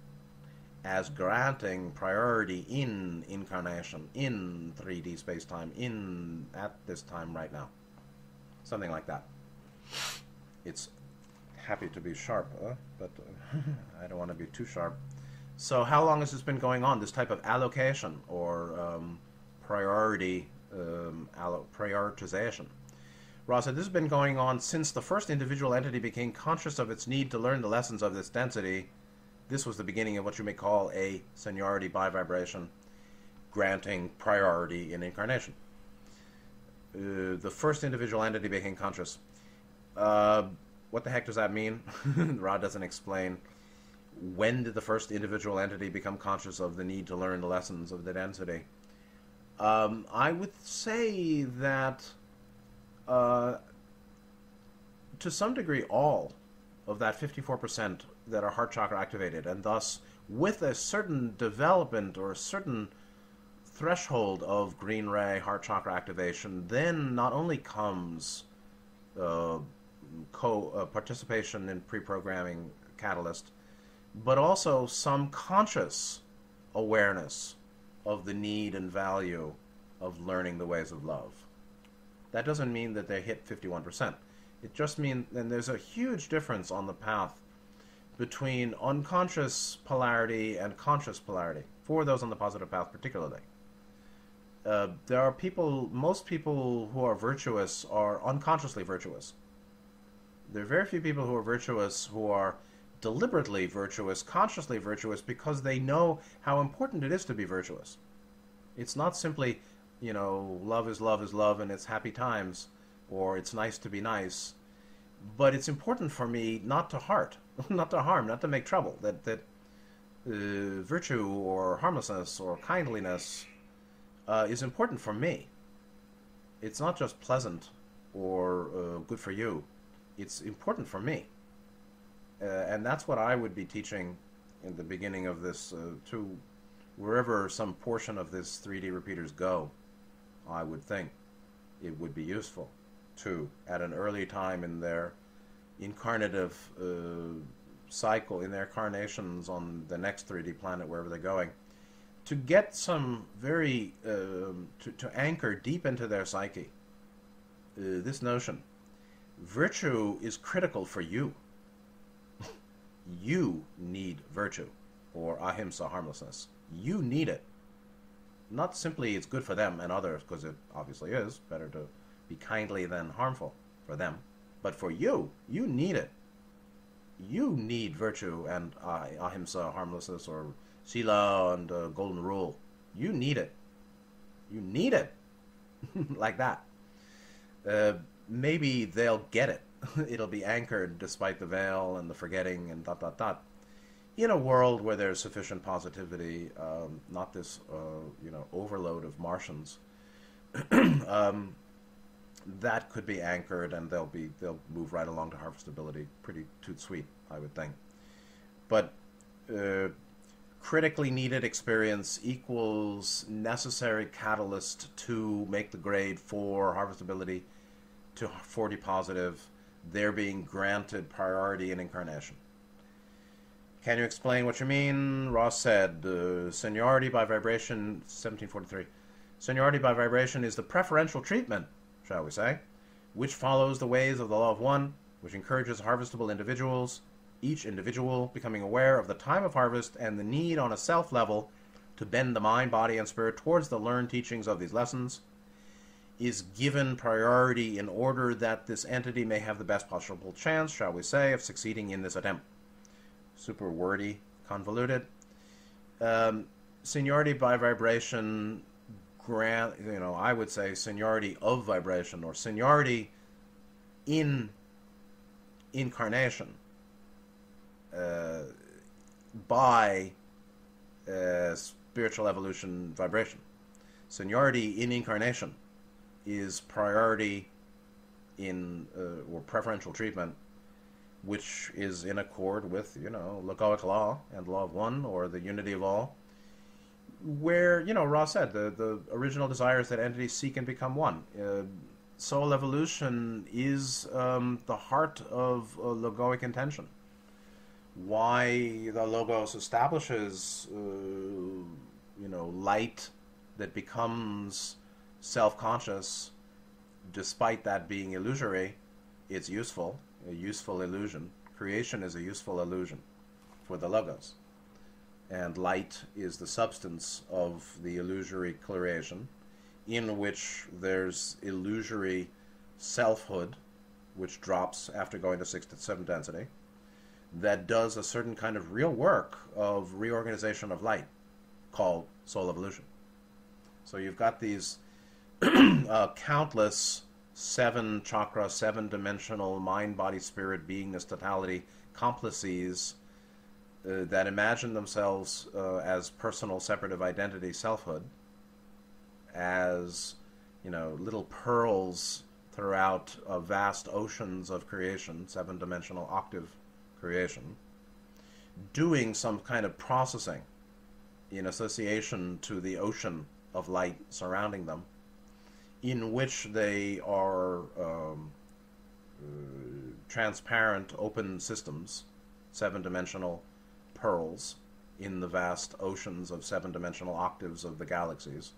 as granting priority in incarnation, in three D space-time, in at this time right now. Something like that. It's happy to be sharp, uh, but uh, I don't want to be too sharp. So how long has this been going on, this type of allocation or um, priority um, allo- prioritization? Ross said, this has been going on since the first individual entity became conscious of its need to learn the lessons of this density. This was the beginning of what you may call a seniority by vibration, granting priority in incarnation. Uh, the first individual entity became conscious. Uh, what the heck does that mean? Ra doesn't explain. When did the first individual entity become conscious of the need to learn the lessons of the density? Um, I would say that Uh, to some degree, all of that fifty-four percent that are heart chakra activated, and thus with a certain development or a certain threshold of green ray heart chakra activation, then not only comes uh, co uh, participation in pre-programming catalyst, but also some conscious awareness of the need and value of learning the ways of love. That doesn't mean that they hit fifty-one percent. It just means, and there's a huge difference on the path between unconscious polarity and conscious polarity, for those on the positive path particularly. Uh, there are people, most people who are virtuous are unconsciously virtuous. There are very few people who are virtuous who are deliberately virtuous, consciously virtuous, because they know how important it is to be virtuous. It's not simply, you know, love is love is love and it's happy times, or it's nice to be nice, but it's important for me not to hurt, not to harm, not to make trouble, that, that uh, virtue or harmlessness or kindliness uh, is important for me. It's not just pleasant or uh, good for you. It's important for me. Uh, and that's what I would be teaching in the beginning of this, uh, to wherever some portion of this three D repeaters go. I would think it would be useful to, at an early time in their incarnative uh, cycle, in their carnations on the next three D planet, wherever they're going, to get some very, uh, to, to anchor deep into their psyche uh, this notion. Virtue is critical for you. You need virtue, or ahimsa, harmlessness. You need it. Not simply it's good for them and others, because it obviously is better to be kindly than harmful for them, but for you, you need it. You need virtue and uh, ahimsa, harmlessness, or sila and uh, golden rule. You need it. You need it. Like that. Uh, maybe they'll get it. It'll be anchored despite the veil and the forgetting and dot dot dot. In a world where there's sufficient positivity, um, not this uh, you know overload of Martians, um, that could be anchored, and they'll be they'll move right along to harvestability, pretty toot sweet, I would think. But uh, critically needed experience equals necessary catalyst to make the grade for harvestability to forty positive. They're being granted priority in incarnation. Can you explain what you mean? Ross said, uh, seniority by vibration, seventeen forty-three. Seniority by vibration is the preferential treatment, shall we say, which follows the ways of the law of one, which encourages harvestable individuals, each individual becoming aware of the time of harvest and the need on a self level to bend the mind, body, and spirit towards the learned teachings of these lessons, is given priority in order that this entity may have the best possible chance, shall we say, of succeeding in this attempt. Super wordy, convoluted. Um, seniority by vibration, grant, you know, I would say seniority of vibration, or seniority in incarnation uh, by uh, spiritual evolution vibration. Seniority in incarnation is priority in, uh, or preferential treatment, which is in accord with, you know, Logoic law and law of one, or the unity of all, where, you know, Ross said, the, the original desire is that entities seek and become one. Uh, soul evolution is um, the heart of uh, Logoic intention. Why the Logos establishes, uh, you know, light that becomes self-conscious, despite that being illusory, it's useful. A useful illusion. Creation is a useful illusion for the Logos. And light is the substance of the illusory creation, in which there's illusory selfhood, which drops after going to sixth to seventh density, that does a certain kind of real work of reorganization of light, called soul evolution. So you've got these uh, countless seven chakra, seven-dimensional mind, body, spirit, beingness, totality, complices uh, that imagine themselves uh, as personal, separative identity, selfhood, as, you know, little pearls throughout uh, vast oceans of creation, seven-dimensional octave creation, doing some kind of processing in association to the ocean of light surrounding them, in which they are um, uh, transparent, open systems, seven-dimensional, pearls in the vast oceans of seven-dimensional octaves of the galaxies.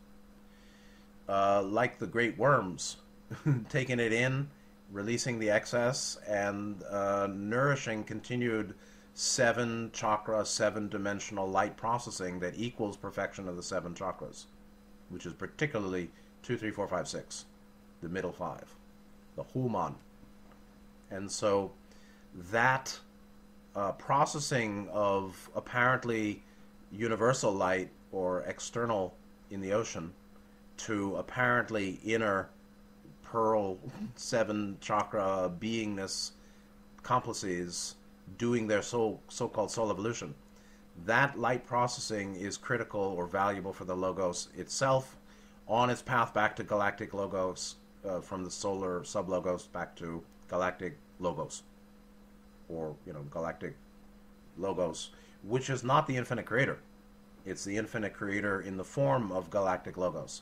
Uh, like the great worms, taking it in, releasing the excess, and uh, nourishing continued seven chakra, seven-dimensional light processing that equals perfection of the seven chakras, which is particularly two, three, four, five, six, the middle five, the Human. And so that uh, processing of apparently universal light or external in the ocean to apparently inner pearl seven chakra beingness complices doing their soul, so-called soul evolution. That light processing is critical or valuable for the Logos itself on its path back to galactic Logos, uh, from the solar sub-Logos back to galactic Logos, or, you know, galactic Logos, which is not the infinite creator. It's the infinite creator in the form of galactic Logos.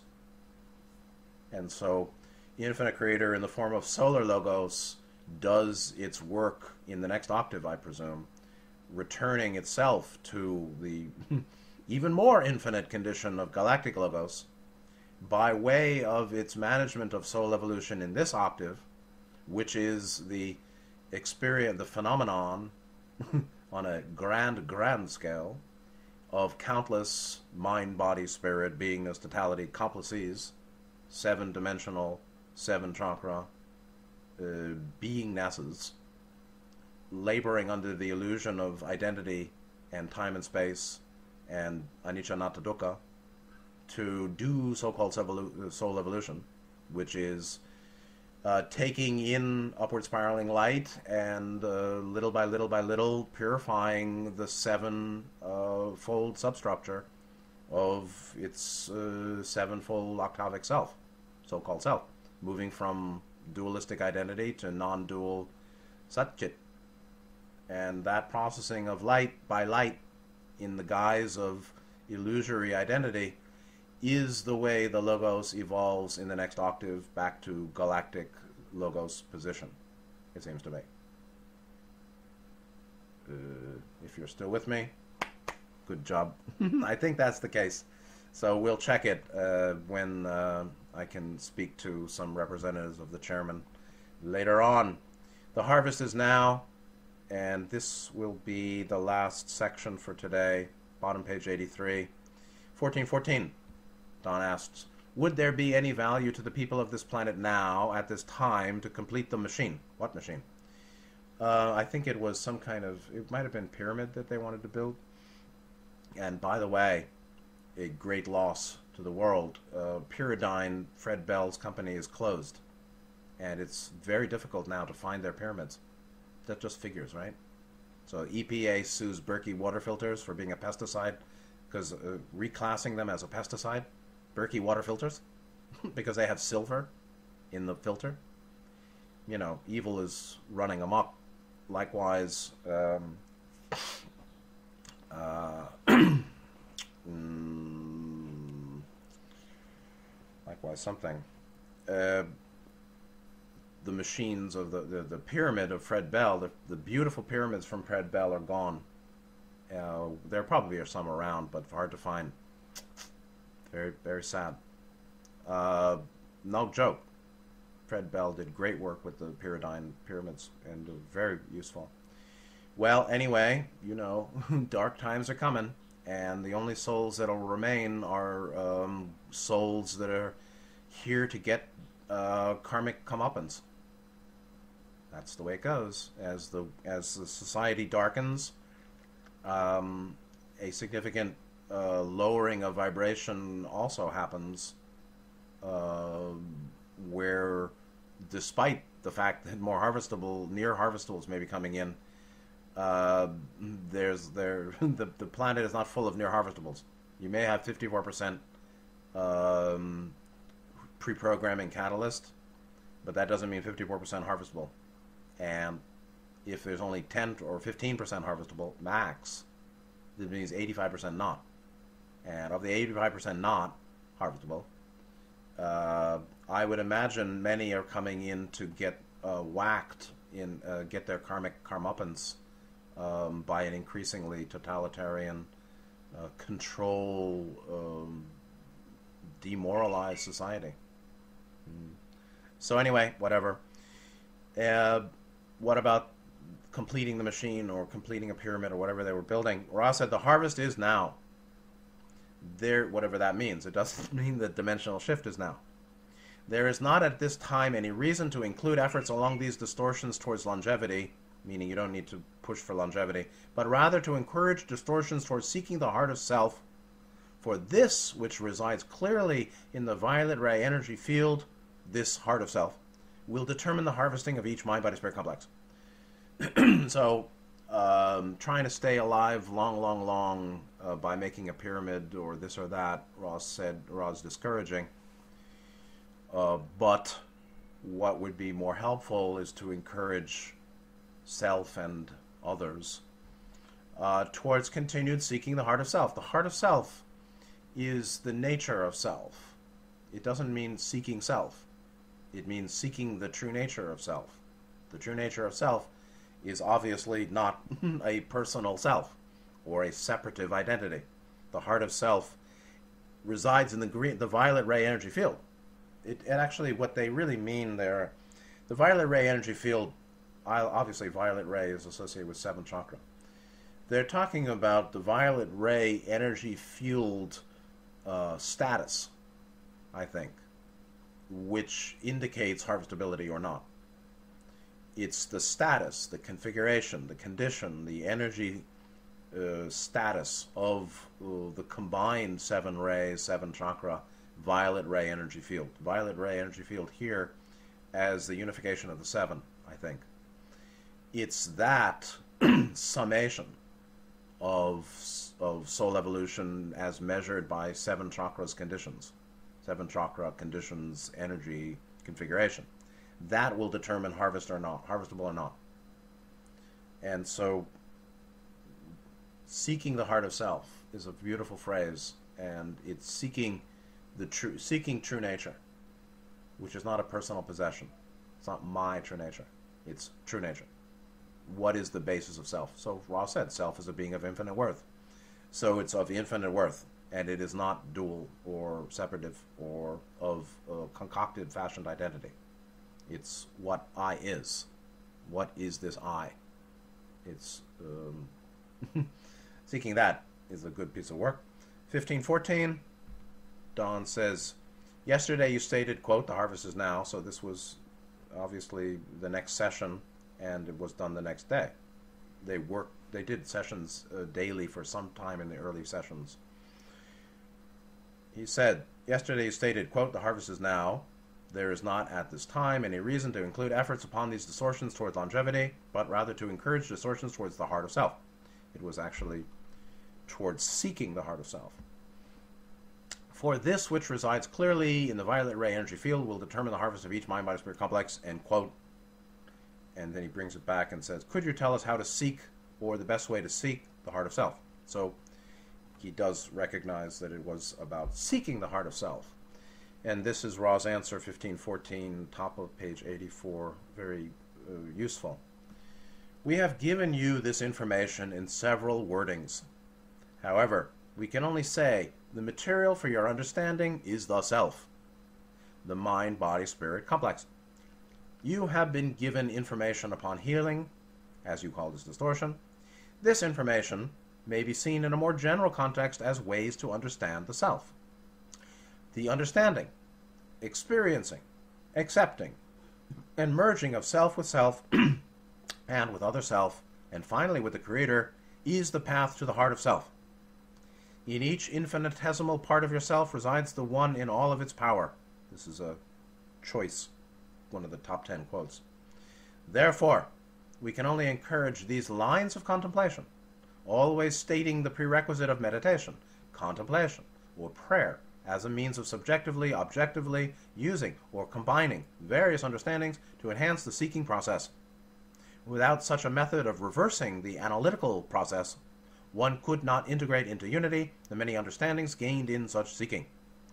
And so the infinite creator in the form of solar Logos does its work in the next octave, I presume, returning itself to the even more infinite condition of galactic Logos by way of its management of soul evolution in this octave, which is the experience, the phenomenon on a grand, grand scale of countless mind, body, spirit, beingness, totality, complices, seven-dimensional, seven-chakra uh, beingnesses, laboring under the illusion of identity and time and space and anicca, anatta, dukkha, to do so-called soul evolution, which is uh, taking in upward spiraling light and uh, little by little by little purifying the seven-fold uh, substructure of its uh, sevenfold octavic self, so-called self, moving from dualistic identity to non-dual Satchit. And that processing of light by light in the guise of illusory identity is the way the Logos evolves in the next octave back to galactic Logos position, it seems to me. Uh, if you're still with me, good job. I think that's the case. So we'll check it uh, when uh, I can speak to some representatives of the chairman later on. The harvest is now, and this will be the last section for today, bottom page eighty-three. fourteen fourteen. Don asks, would there be any value to the people of this planet now, at this time, to complete the machine? What machine? Uh, I think it was some kind of, it might have been pyramid that they wanted to build. And by the way, a great loss to the world. Uh, Pyridine, Fred Bell's company, is closed. And it's very difficult now to find their pyramids. That just figures, right? So E P A sues Berkey water filters for being a pesticide, because uh, reclassing them as a pesticide, Berkey water filters, because they have silver in the filter. You know, evil is running amok. Likewise, um, uh, mm, likewise something. Uh, the machines of the, the, the pyramid of Fred Bell, the, the beautiful pyramids from Fred Bell are gone. Uh, there probably are some around, but hard to find. Very, very sad. Uh, no joke. Fred Bell did great work with the Pyridine pyramids, and uh, very useful. Well, anyway, you know, dark times are coming, and the only souls that'll remain are um, souls that are here to get uh, karmic comeuppance. That's the way it goes. As the as the society darkens, um, a significant uh, lowering of vibration also happens, uh, where, despite the fact that more harvestable, near harvestables may be coming in, uh, there's there the the planet is not full of near harvestables. You may have fifty-four percent um, pre-programming catalyst, but that doesn't mean fifty-four percent harvestable. And if there's only ten or fifteen percent harvestable max, that means eighty-five percent not. And of the eighty-five percent not harvestable, uh, I would imagine many are coming in to get uh, whacked in, uh, get their karmic karmuppance um, by an increasingly totalitarian, uh, control, um, demoralized society. Mm. So anyway, whatever. Uh, what about completing the machine or completing a pyramid or whatever they were building? Ra said the harvest is now. There, whatever that means. It doesn't mean the dimensional shift is now. There is not at this time any reason to include efforts along these distortions towards longevity, meaning you don't need to push for longevity, but rather to encourage distortions towards seeking the heart of self. For this, which resides clearly in the violet ray energy field, this heart of self, will determine the harvesting of each mind-body-spirit complex. So, um, trying to stay alive long, long, long uh, by making a pyramid or this or that, Ross said, Ross discouraging. Uh, but what would be more helpful is to encourage self and others uh, towards continued seeking the heart of self. The heart of self is the nature of self. It doesn't mean seeking self. It means seeking the true nature of self. The true nature of self is obviously not a personal self or a separative identity. The heart of self resides in the green, the violet ray energy field. It, it actually, what they really mean there, the violet ray energy field, obviously violet ray is associated with seventh chakra. They're talking about the violet ray energy field uh, status, I think, which indicates harvestability or not. It's the status, the configuration, the condition, the energy uh, status of uh, the combined seven ray, seven chakra, violet ray energy field. Violet ray energy field here as the unification of the seven, I think. It's that summation of, of soul evolution as measured by seven chakras conditions. Seven chakra conditions, energy configuration. That will determine harvest or not, harvestable or not. And so, seeking the heart of self is a beautiful phrase, and it's seeking the true, seeking true nature, which is not a personal possession. It's not my true nature. It's true nature. What is the basis of self? So Ross said, self is a being of infinite worth. So it's of infinite worth, and it is not dual or separative or of a concocted, fashioned identity. It's what I is. What is this I? It's um, seeking that is a good piece of work. fifteen fourteen, Don says, yesterday you stated, quote, the harvest is now. So this was obviously the next session, and it was done the next day. They worked, they did sessions uh, daily for some time in the early sessions. He said, yesterday you stated, quote, the harvest is now. There is not at this time any reason to include efforts upon these distortions towards longevity, but rather to encourage distortions towards the heart of self. It was actually towards seeking the heart of self. For this which resides clearly in the violet ray energy field will determine the harvest of each mind, body, spirit complex, end quote. And then he brings it back and says, could you tell us how to seek, or the best way to seek, the heart of self? So he does recognize that it was about seeking the heart of self. And this is Ra's answer, fifteen fourteen, top of page eighty-four, very uh, useful. We have given you this information in several wordings. However, we can only say the material for your understanding is the self, the mind, body, spirit complex. You have been given information upon healing, as you call this distortion. This information may be seen in a more general context as ways to understand the self. The understanding, experiencing, accepting, and merging of self with self and with other self, and finally with the Creator, is the path to the heart of self. In each infinitesimal part of yourself resides the one in all of its power. This is a choice, one of the top ten quotes. Therefore, we can only encourage these lines of contemplation, always stating the prerequisite of meditation, contemplation, or prayer, as a means of subjectively, objectively using or combining various understandings to enhance the seeking process. Without such a method of reversing the analytical process, one could not integrate into unity the many understandings gained in such seeking.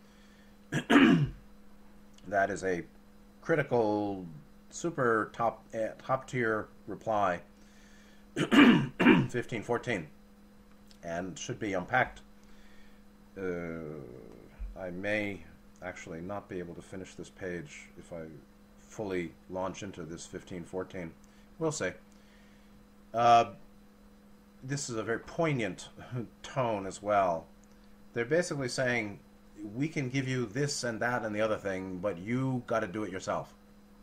That is a critical, super top, uh, top tier reply fifteen fourteen, and should be unpacked. Uh, I may actually not be able to finish this page if I fully launch into this fifteen fourteen. We'll see. Uh, this is a very poignant tone as well. They're basically saying, we can give you this and that and the other thing, but you got to do it yourself.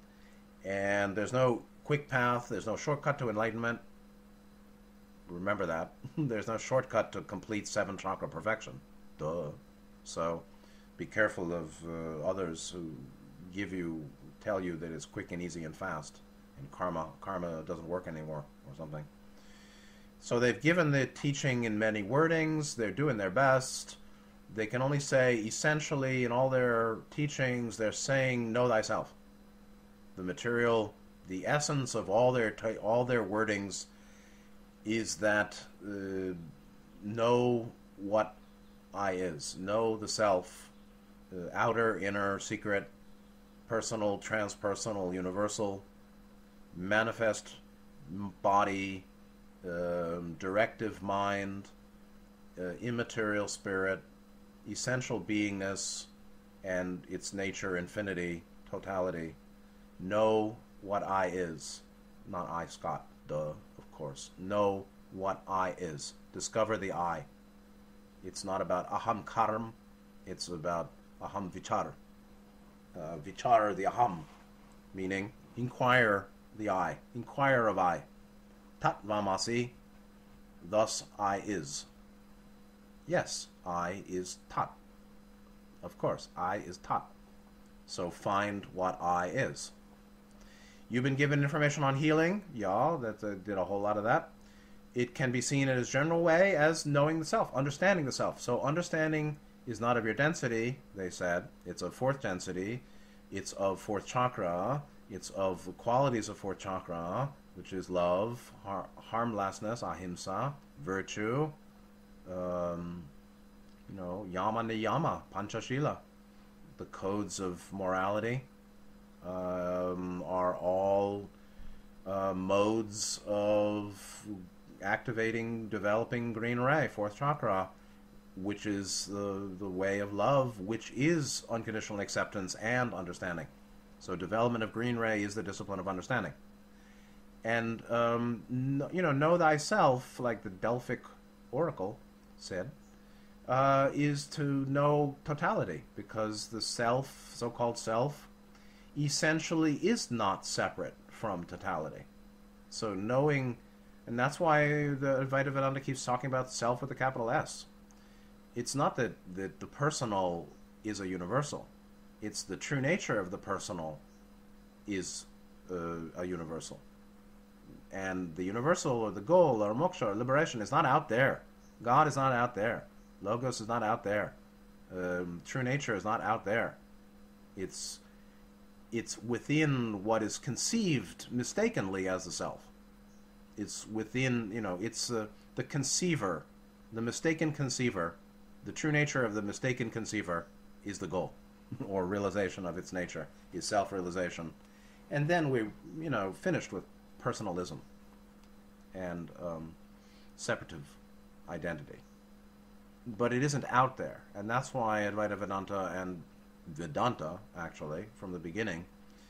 And there's no quick path, there's no shortcut to enlightenment. Remember that. There's no shortcut to complete seven chakra perfection. Duh. So be careful of uh, others who give you, tell you that it's quick and easy and fast, and karma, karma doesn't work anymore or something. So they've given the teaching in many wordings. They're doing their best. They can only say, essentially, in all their teachings, they're saying, know thyself. The material, the essence of all their all their wordings is that uh, know what I is. Know the self, uh, outer, inner, secret, personal, transpersonal, universal, manifest body, um, directive mind, uh, immaterial spirit, essential beingness, and its nature, infinity, totality. Know what I is. Not I, Scott, duh, of course. Know what I is. Discover the I. It's not about aham karam, it's about aham vichar. Uh, vichar, the aham, meaning inquire the I. Inquire of I. Tat vamasi, thus I is. Yes, I is tat. Of course, I is tat. So find what I is. You've been given information on healing. Yeah, that uh, did a whole lot of that. It can be seen in its general way as knowing the self, understanding the self. So understanding is not of your density, they said. It's of fourth density. It's of fourth chakra. It's of the qualities of fourth chakra, which is love, har harmlessness, ahimsa, virtue, um, you know, yama niyama, panchashila. The codes of morality um, are all uh, modes of activating, developing green ray, fourth chakra, which is the, the way of love, which is unconditional acceptance and understanding. So development of green ray is the discipline of understanding. And, um, no, you know, know thyself, like the Delphic oracle said, uh, is to know totality, because the self, so-called self, essentially is not separate from totality. So knowing, and that's why the Advaita Vedanta keeps talking about self with a capital S. It's not that, that the personal is a universal. It's the true nature of the personal is uh, a universal. And the universal or the goal or moksha or liberation is not out there. God is not out there. Logos is not out there. Um, true nature is not out there. It's it's within what is conceived mistakenly as the self. It's within, you know, it's uh, the conceiver, the mistaken conceiver. The true nature of the mistaken conceiver is the goal, or realization of its nature, is self-realization. And then we, you know, finished with personalism and um, separative identity. But it isn't out there, and that's why Advaita Vedanta and Vedanta, actually, from the beginning,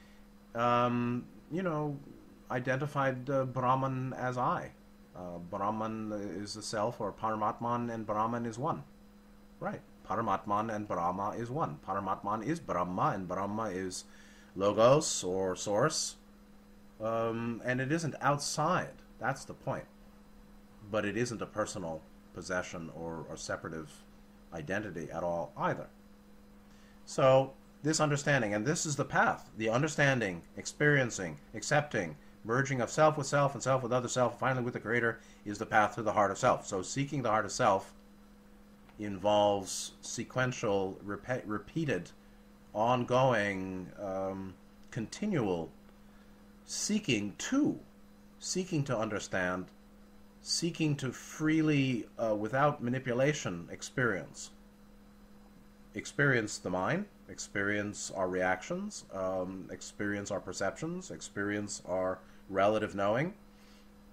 um, you know, identified uh, Brahman as I. Uh, Brahman is the self, or Paramatman and Brahman is one. Right. Paramatman and Brahma is one. Paramatman is Brahma, and Brahma is Logos, or Source. Um, and it isn't outside. That's the point. But it isn't a personal possession or, or separative identity at all either. So this understanding, and this is the path, the understanding, experiencing, accepting, merging of self with self and self with other self, finally with the Creator, is the path to the heart of self. So seeking the heart of self involves sequential, rep repeated, ongoing, um, continual seeking to, seeking to understand, seeking to freely, uh, without manipulation, experience. Experience the mind, experience our reactions, um, experience our perceptions, experience our relative knowing,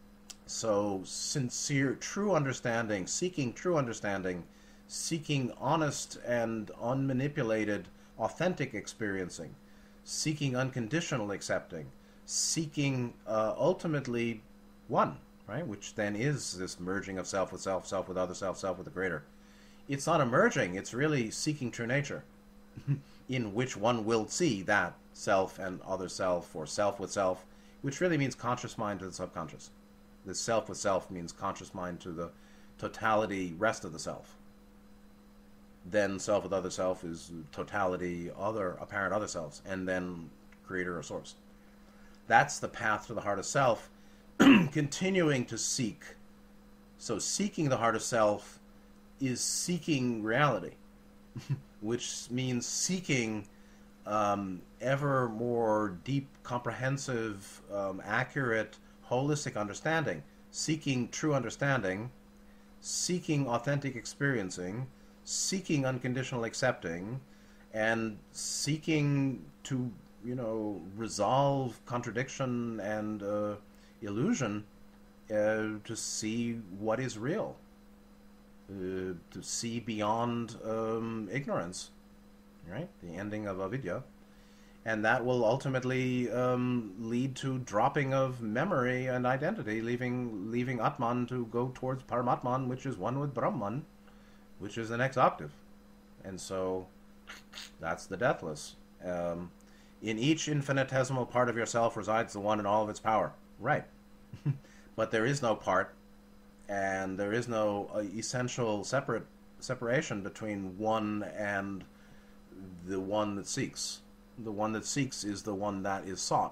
So sincere, true understanding, seeking true understanding, seeking honest and unmanipulated, authentic experiencing, seeking unconditional accepting, seeking uh, ultimately one, right? Which then is this merging of self with self, self with other self, self with the greater. It's not a merging, it's really seeking true nature, in which one will see that self and other self, or self with self, which really means conscious mind to the subconscious. The self with self means conscious mind to the totality rest of the self. Then self with other self is totality other apparent other selves, and then creator or source. That's the path to the heart of self, continuing to seek. So seeking the heart of self is seeking reality, which means seeking um, ever more deep, comprehensive, um, accurate, holistic understanding, seeking true understanding, seeking authentic experiencing, seeking unconditional accepting, and seeking to, you know, resolve contradiction and uh, illusion uh, to see what is real, uh, to see beyond um, ignorance, right? The ending of avidya. And that will ultimately um, lead to dropping of memory and identity, leaving leaving Atman to go towards Paramatman, which is one with Brahman, which is the next octave. And so that's the deathless. Um, in each infinitesimal part of yourself resides the one in all of its power. Right. But there is no part, and there is no uh, essential separate separation between one and the one that seeks. The one that seeks is the one that is sought,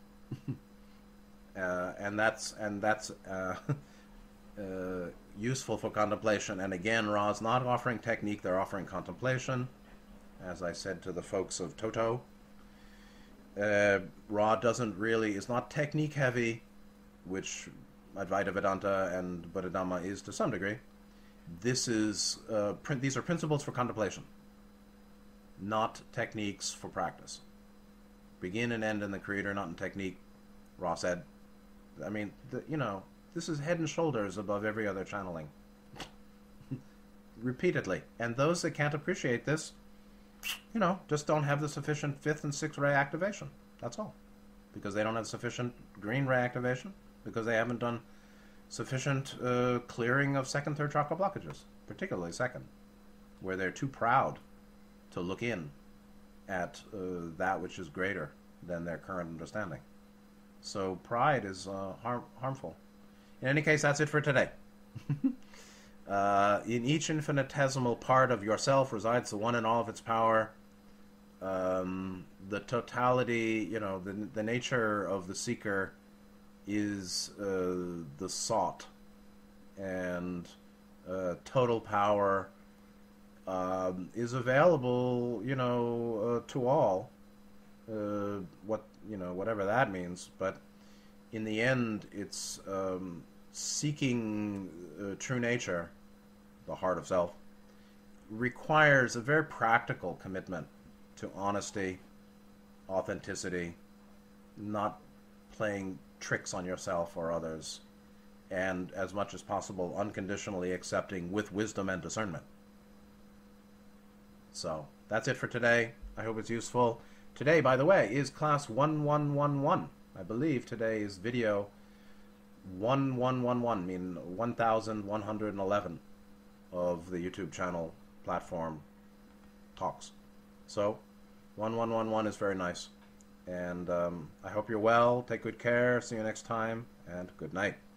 uh, and that's and that's uh, uh, useful for contemplation. And again, Ra's not offering technique; they're offering contemplation. As I said to the folks of Toto, uh, Ra doesn't really is not technique heavy, which Advaita Vedanta and Bodhidharma is to some degree. This is uh, prin- these are principles for contemplation, not techniques for practice. Begin and end in the creator, not in technique, Ra said. I mean, the, you know, this is head and shoulders above every other channeling. Repeatedly. And those that can't appreciate this, you know, just don't have the sufficient fifth and sixth ray activation. That's all. Because they don't have sufficient green ray activation, because they haven't done sufficient uh, clearing of second, third chakra blockages, particularly second, where they're too proud to look in at uh, that which is greater than their current understanding. So pride is uh, harm, harmful. In any case, that's it for today. uh, in each infinitesimal part of yourself resides the one in all of its power. Um, the totality, you know, the, the nature of the seeker is uh, the sought, and uh, total power Um, is available, you know, uh, to all. Uh, what you know, whatever that means. But in the end, it's um, seeking uh, true nature, the heart of self, requires a very practical commitment to honesty, authenticity, not playing tricks on yourself or others, and as much as possible, unconditionally accepting with wisdom and discernment. So that's it for today. I hope it's useful. Today, by the way, is class one one one one. I believe today is video one one one one, meaning one thousand one hundred eleven of the YouTube channel platform talks. So one one one one is very nice. And um, I hope you're well. Take good care. See you next time. And good night.